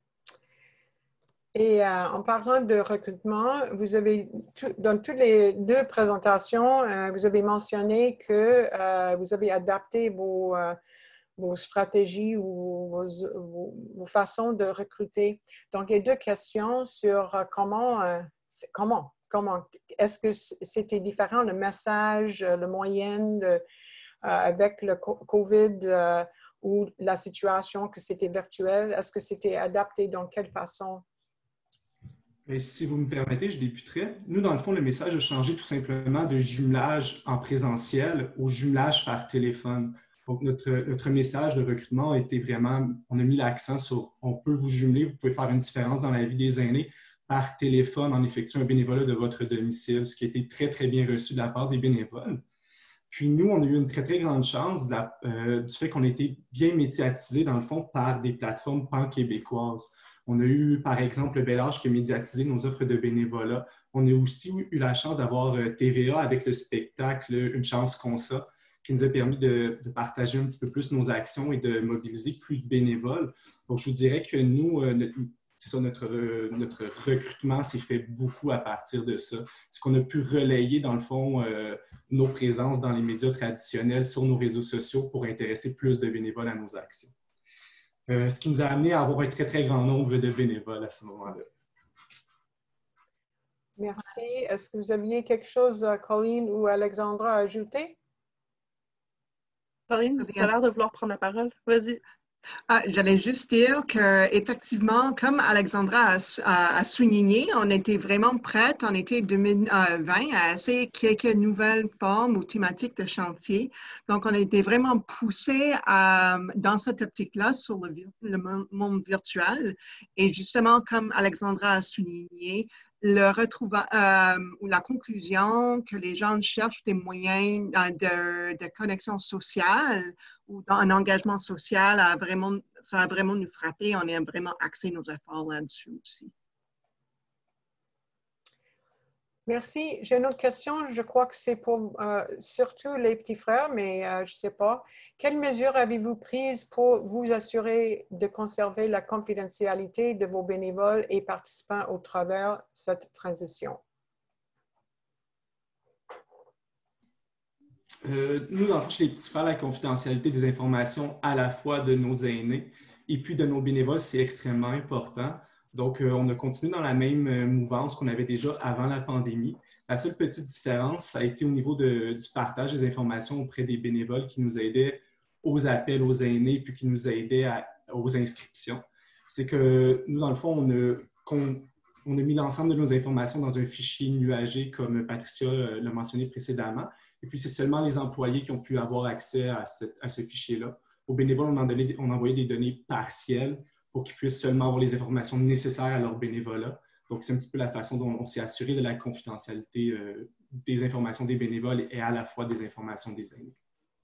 Et euh, en parlant de recrutement, vous avez, tout, dans toutes les deux présentations, euh, vous avez mentionné que euh, vous avez adapté vos, euh, vos stratégies ou vos, vos, vos façons de recruter. Donc, il y a deux questions sur euh, comment, euh, comment, comment, est-ce que c'était différent, le message, le moyen de, euh, avec le COVID euh, ou la situation que c'était virtuel, est-ce que c'était adapté, dans quelle façon? Mais si vous me permettez, je débuterai. Nous, dans le fond, le message a changé tout simplement de jumelage en présentiel au jumelage par téléphone. Donc, notre, notre message de recrutement a été vraiment, on a mis l'accent sur on peut vous jumeler, vous pouvez faire une différence dans la vie des aînés par téléphone en effectuant un bénévolat de votre domicile, ce qui a été très, très bien reçu de la part des bénévoles. Puis nous, on a eu une très, très grande chance de la, euh, du fait qu'on a été bien médiatisé, dans le fond, par des plateformes pan-québécoises. On a eu, par exemple, le Bel Âge qui a médiatisé nos offres de bénévolat. On a aussi eu la chance d'avoir T V A avec le spectacle Une chance qu'on ça, qui nous a permis de, de partager un petit peu plus nos actions et de mobiliser plus de bénévoles. Donc, je vous dirais que nous, euh, notre, c'est ça, notre, notre recrutement s'est fait beaucoup à partir de ça. C'est qu'on a pu relayer, dans le fond, euh, nos présences dans les médias traditionnels, sur nos réseaux sociaux pour intéresser plus de bénévoles à nos actions. Euh, ce qui nous a amené à avoir un très, très grand nombre de bénévoles à ce moment-là. Merci. Est-ce que vous aviez quelque chose, Colleen ou Alexandra, à ajouter? Colleen, tu as l'air de vouloir prendre la parole. Vas-y. Ah, j'allais juste dire qu'effectivement, comme Alexandra a, a, a souligné, on était vraiment prête en été deux mille vingt à essayer quelques nouvelles formes ou thématiques de chantier. Donc, on a été vraiment poussé à, dans cette optique-là sur le, le monde virtuel. Et justement, comme Alexandra a souligné, le retrouva, euh, ou la conclusion que les gens cherchent des moyens de, de connexion sociale ou un engagement social, a vraiment, ça a vraiment nous frappé. On a vraiment axé nos efforts là-dessus aussi. Merci. J'ai une autre question. Je crois que c'est pour euh, surtout les petits frères, mais euh, je ne sais pas. Quelles mesures avez-vous prises pour vous assurer de conserver la confidentialité de vos bénévoles et participants au travers de cette transition? Euh, nous, dans le fond, chez les petits frères, la confidentialité des informations à la fois de nos aînés et puis de nos bénévoles, c'est extrêmement important. Donc, euh, on a continué dans la même euh, mouvance qu'on avait déjà avant la pandémie. La seule petite différence, ça a été au niveau de, du partage des informations auprès des bénévoles qui nous aidaient aux appels aux aînés puis qui nous aidaient à, aux inscriptions. C'est que nous, dans le fond, on a, qu'on, on a mis l'ensemble de nos informations dans un fichier nuagé, comme Patricia euh, l'a mentionné précédemment. Et puis, c'est seulement les employés qui ont pu avoir accès à, cette, à ce fichier-là. Aux bénévoles, on, en donnait, on envoyait des données partielles pour qu'ils puissent seulement avoir les informations nécessaires à leur bénévolat. Donc, c'est un petit peu la façon dont on s'est assuré de la confidentialité euh, des informations des bénévoles et à la fois des informations des aînés.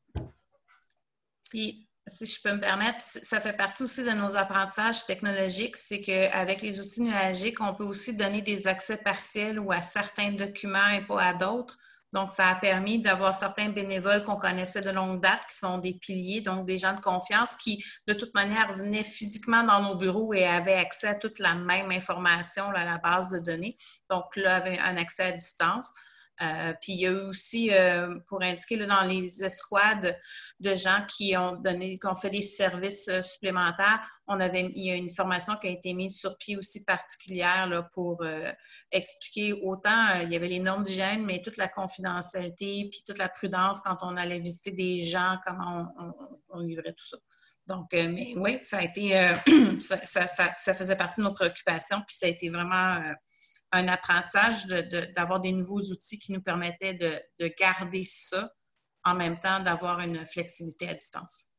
Puis, si je peux me permettre, ça fait partie aussi de nos apprentissages technologiques, c'est qu'avec les outils nuagiques, on peut aussi donner des accès partiels ou à certains documents et pas à d'autres. Donc, ça a permis d'avoir certains bénévoles qu'on connaissait de longue date, qui sont des piliers, donc des gens de confiance qui, de toute manière, venaient physiquement dans nos bureaux et avaient accès à toute la même information là, à la base de données. Donc, là, avaient un accès à distance. Euh, puis il y a eu aussi, euh, pour indiquer là, dans les escouades de gens qui ont donné, qui ont fait des services euh, supplémentaires, on avait, il y a une formation qui a été mise sur pied aussi particulière là, pour euh, expliquer autant, euh, il y avait les normes d'hygiène, mais toute la confidentialité, puis toute la prudence quand on allait visiter des gens, comment on, on, on livrait tout ça. Donc, euh, mais oui, ça a été, euh, ça, ça, ça, ça faisait partie de nos préoccupations, puis ça a été vraiment euh, un apprentissage de, de, d'avoir des nouveaux outils qui nous permettaient de, de garder ça en même temps d'avoir une flexibilité à distance.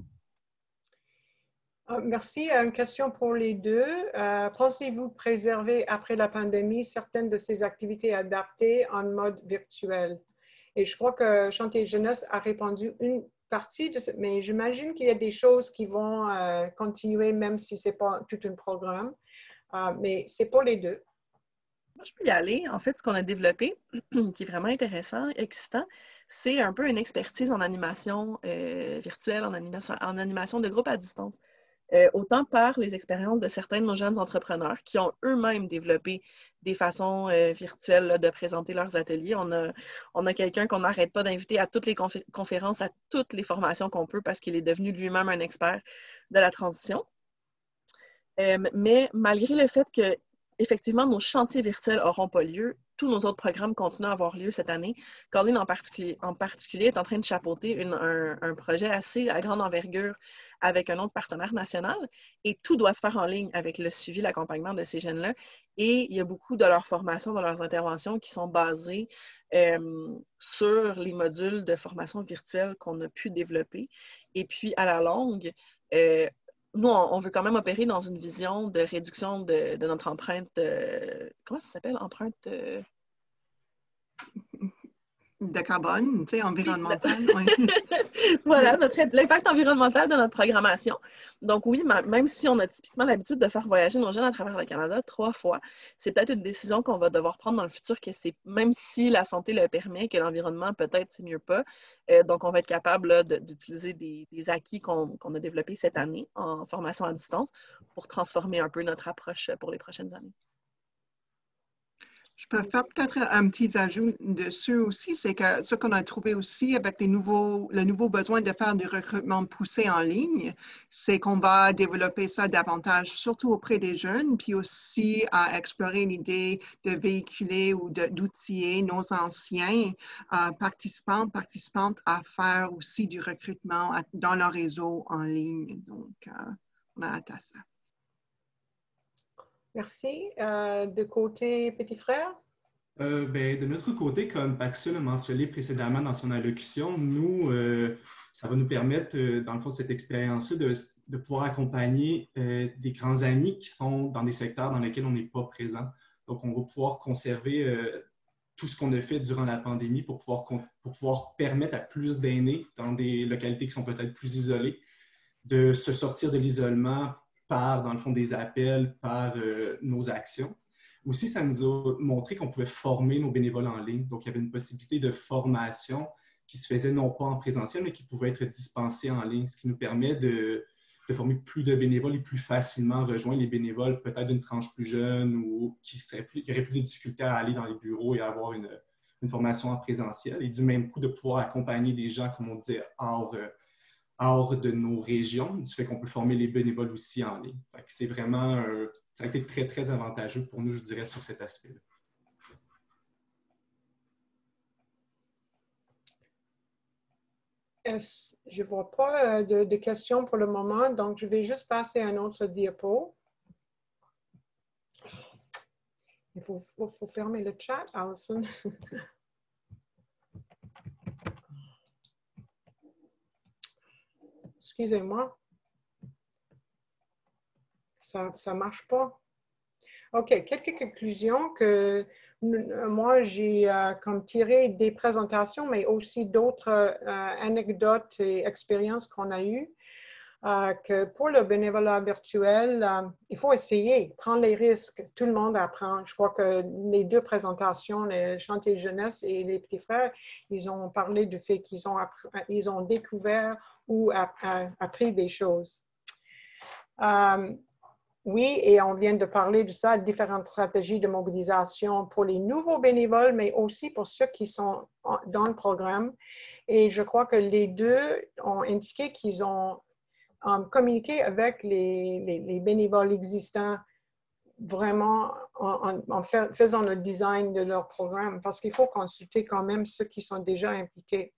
Merci. Une question pour les deux. Euh, pensez-vous préserver après la pandémie certaines de ces activités adaptées en mode virtuel? Et je crois que Chantier Jeunesse a répondu une partie de ça, mais j'imagine qu'il y a des choses qui vont euh, continuer même si ce n'est pas tout un programme. Euh, mais c'est pour les deux. Moi, je peux y aller. En fait, ce qu'on a développé, qui est vraiment intéressant, excitant, c'est un peu une expertise en animation euh, virtuelle, en animation, en animation de groupe à distance. Euh, autant par les expériences de certains de nos jeunes entrepreneurs qui ont eux-mêmes développé des façons euh, virtuelles là, de présenter leurs ateliers. On a, on a quelqu'un qu'on n'arrête pas d'inviter à toutes les confé- conférences, à toutes les formations qu'on peut parce qu'il est devenu lui-même un expert de la transition. Euh, mais malgré le fait que effectivement, nos chantiers virtuels n'auront pas lieu. Tous nos autres programmes continuent à avoir lieu cette année. Colleen, en particulier, en particulier est en train de chapeauter une, un, un projet assez à grande envergure avec un autre partenaire national. Et tout doit se faire en ligne avec le suivi, l'accompagnement de ces jeunes-là. Et il y a beaucoup de leurs formations, de leurs interventions qui sont basées euh, sur les modules de formation virtuelle qu'on a pu développer. Et puis, à la longue, euh, nous, on veut quand même opérer dans une vision de réduction de, de notre empreinte. Euh, comment ça s'appelle? Empreinte. Euh... de carbone, tu sais, environnemental. Oui. Voilà, l'impact environnemental de notre programmation. Donc oui, même si on a typiquement l'habitude de faire voyager nos jeunes à travers le Canada trois fois, c'est peut-être une décision qu'on va devoir prendre dans le futur, que c'est, même si la santé le permet, que l'environnement, peut-être, c'est mieux pas. Euh, donc, on va être capable d'utiliser des, des acquis qu'on qu'on a développés cette année en formation à distance pour transformer un peu notre approche pour les prochaines années. Je peux faire peut-être un petit ajout dessus aussi, c'est que ce qu'on a trouvé aussi avec les nouveaux, le nouveau besoin de faire du recrutement poussé en ligne, c'est qu'on va développer ça davantage, surtout auprès des jeunes, puis aussi à explorer l'idée de véhiculer ou d'outiller nos anciens euh, participants, participantes à faire aussi du recrutement dans leur réseau en ligne. Donc, euh, on a hâte à ça. Merci. Euh, de côté petit frère? Euh, ben, de notre côté, comme Patricia l'a mentionné précédemment dans son allocution, nous, euh, ça va nous permettre, euh, dans le fond, cette expérience-là, de, de pouvoir accompagner euh, des grands amis qui sont dans des secteurs dans lesquels on n'est pas présent. Donc, on va pouvoir conserver euh, tout ce qu'on a fait durant la pandémie pour pouvoir, pour pouvoir permettre à plus d'aînés dans des localités qui sont peut-être plus isolées de se sortir de l'isolement par, dans le fond, des appels, par euh, nos actions. Aussi, ça nous a montré qu'on pouvait former nos bénévoles en ligne. Donc, il y avait une possibilité de formation qui se faisait non pas en présentiel, mais qui pouvait être dispensée en ligne, ce qui nous permet de, de former plus de bénévoles et plus facilement rejoindre les bénévoles, peut-être d'une tranche plus jeune ou qui, serait plus, qui aurait plus de difficultés à aller dans les bureaux et à avoir une, une formation en présentiel. Et du même coup, de pouvoir accompagner des gens, comme on disait, hors, hors de nos régions, du fait qu'on peut former les bénévoles aussi en ligne. C'est vraiment un, ça a été très, très avantageux pour nous, je dirais, sur cet aspect-là. Je ne vois pas de, de questions pour le moment, donc je vais juste passer à un autre diapo. Il faut, faut, faut fermer le chat, Alison. Excusez-moi. Ça ne marche pas. OK, quelques conclusions que moi, j'ai euh, comme tiré des présentations, mais aussi d'autres euh, anecdotes et expériences qu'on a eues. Euh, que pour le bénévolat virtuel, euh, il faut essayer, prendre les risques. Tout le monde apprend. Je crois que les deux présentations, les chantiers jeunesse et les petits frères, ils ont parlé du fait qu'ils ont, ils ont découvert ou appris des choses. Euh, oui, et on vient de parler de ça, différentes stratégies de mobilisation pour les nouveaux bénévoles, mais aussi pour ceux qui sont dans le programme. Et je crois que les deux ont indiqué qu'ils ont Um, communiquer avec les, les, les bénévoles existants vraiment en, en, en faisant le design de leur programme, parce qu'il faut consulter quand même ceux qui sont déjà impliqués.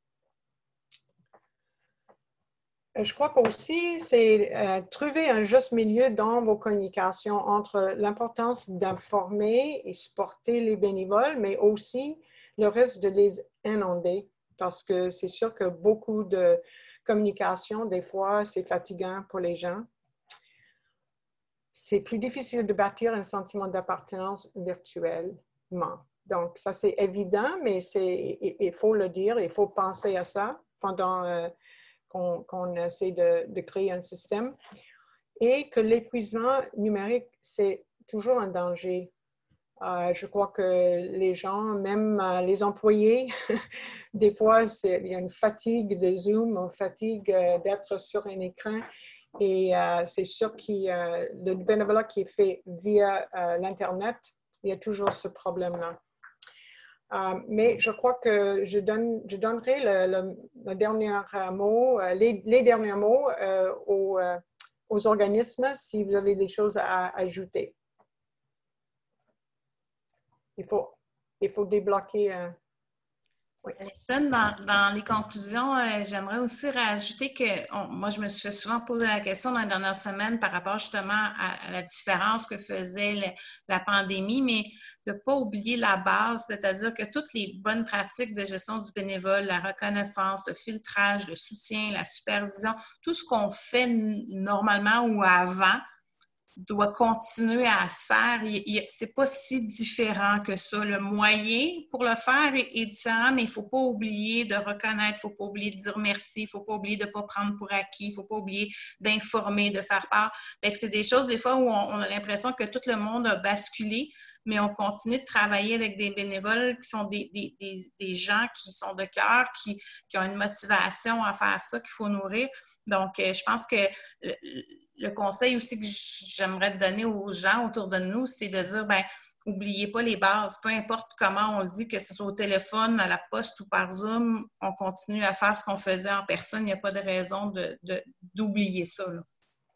Je crois qu'aussi, c'est euh, trouver un juste milieu dans vos communications entre l'importance d'informer et supporter les bénévoles, mais aussi le risque de les inonder, parce que c'est sûr que beaucoup de communication, des fois, c'est fatigant pour les gens. C'est plus difficile de bâtir un sentiment d'appartenance virtuellement. Donc, ça, c'est évident, mais il faut le dire, il faut penser à ça pendant euh, qu'on qu'on essaie de, de créer un système. Et que l'épuisement numérique, c'est toujours un danger. Euh, je crois que les gens, même euh, les employés, des fois, il y a une fatigue de Zoom, une fatigue euh, d'être sur un écran. Et euh, c'est sûr que euh, le bénévolat qui est fait via euh, l'Internet, il y a toujours ce problème-là. Euh, mais je crois que je, donne, je donnerai le, le, le dernier mot, euh, les, les derniers mots euh, aux, euh, aux organismes si vous avez des choses à ajouter. Il faut, il faut débloquer. Euh... Oui. Alison, dans, dans les conclusions, euh, j'aimerais aussi rajouter que on, moi, je me suis fait souvent poser la question dans les dernières semaines par rapport justement à, à la différence que faisait le, la pandémie, mais de ne pas oublier la base, c'est-à-dire que toutes les bonnes pratiques de gestion du bénévole, la reconnaissance, le filtrage, le soutien, la supervision, tout ce qu'on fait normalement ou avant, doit continuer à se faire. Ce n'est pas si différent que ça. Le moyen pour le faire est, est différent, mais il ne faut pas oublier de reconnaître, il ne faut pas oublier de dire merci, il ne faut pas oublier de ne pas prendre pour acquis, il ne faut pas oublier d'informer, de faire part. C'est des choses, des fois, où on, on a l'impression que tout le monde a basculé, mais on continue de travailler avec des bénévoles qui sont des, des, des, des gens qui sont de cœur, qui, qui ont une motivation à faire ça, qu'il faut nourrir. Donc, je pense que le, le conseil aussi que j'aimerais donner aux gens autour de nous, c'est de dire, ben, n'oubliez pas les bases. Peu importe comment on le dit, que ce soit au téléphone, à la poste ou par Zoom, on continue à faire ce qu'on faisait en personne. Il n'y a pas de raison de, de, d'oublier ça, là.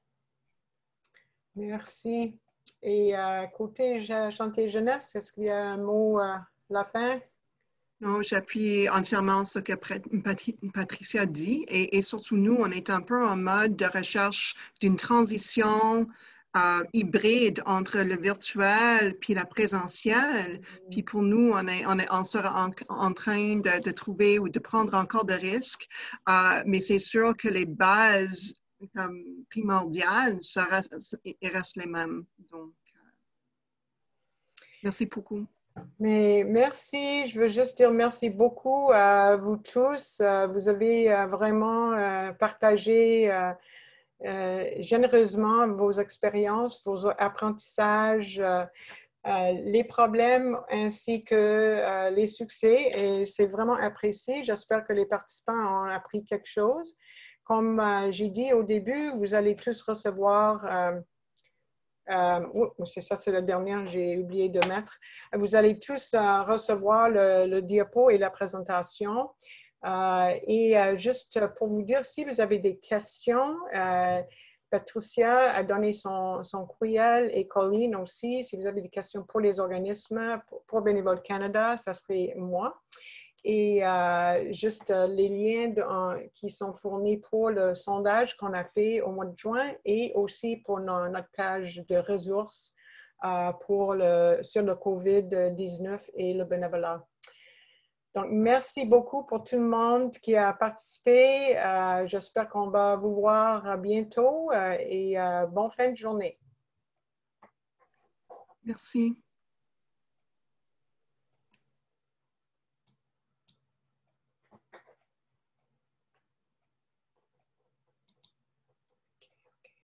Merci. Et euh, côté Chantier Jeunesse, est-ce qu'il y a un mot à euh, la fin? Non, j'appuie entièrement ce que Patricia a dit et, et surtout nous, on est un peu en mode de recherche d'une transition euh, hybride entre le virtuel puis la présentielle. Mm-hmm. Puis pour nous, on, est, on, est, on sera en, en train de, de trouver ou de prendre encore de risques, euh, mais c'est sûr que les bases comme primordiales ça reste, restent les mêmes. Donc, euh, merci beaucoup. Mais merci, je veux juste dire merci beaucoup à vous tous. Vous avez vraiment partagé généreusement vos expériences, vos apprentissages, les problèmes ainsi que les succès. Et c'est vraiment apprécié. J'espère que les participants ont appris quelque chose. Comme j'ai dit au début, vous allez tous recevoir... Euh, oh, c'est ça, c'est le dernier, j'ai oublié de mettre. Vous allez tous euh, recevoir le, le diapo et la présentation. Euh, et euh, juste pour vous dire, si vous avez des questions, euh, Patricia a donné son, son courriel et Colleen aussi. Si vous avez des questions pour les organismes, pour, pour Bénévoles Canada, ça serait moi. Et euh, juste euh, les liens de, euh, qui sont fournis pour le sondage qu'on a fait au mois de juin et aussi pour no, notre page de ressources euh, pour le, sur le COVID dix-neuf et le bénévolat. Donc, merci beaucoup pour tout le monde qui a participé. Euh, J'espère qu'on va vous voir bientôt euh, et euh, bonne fin de journée. Merci.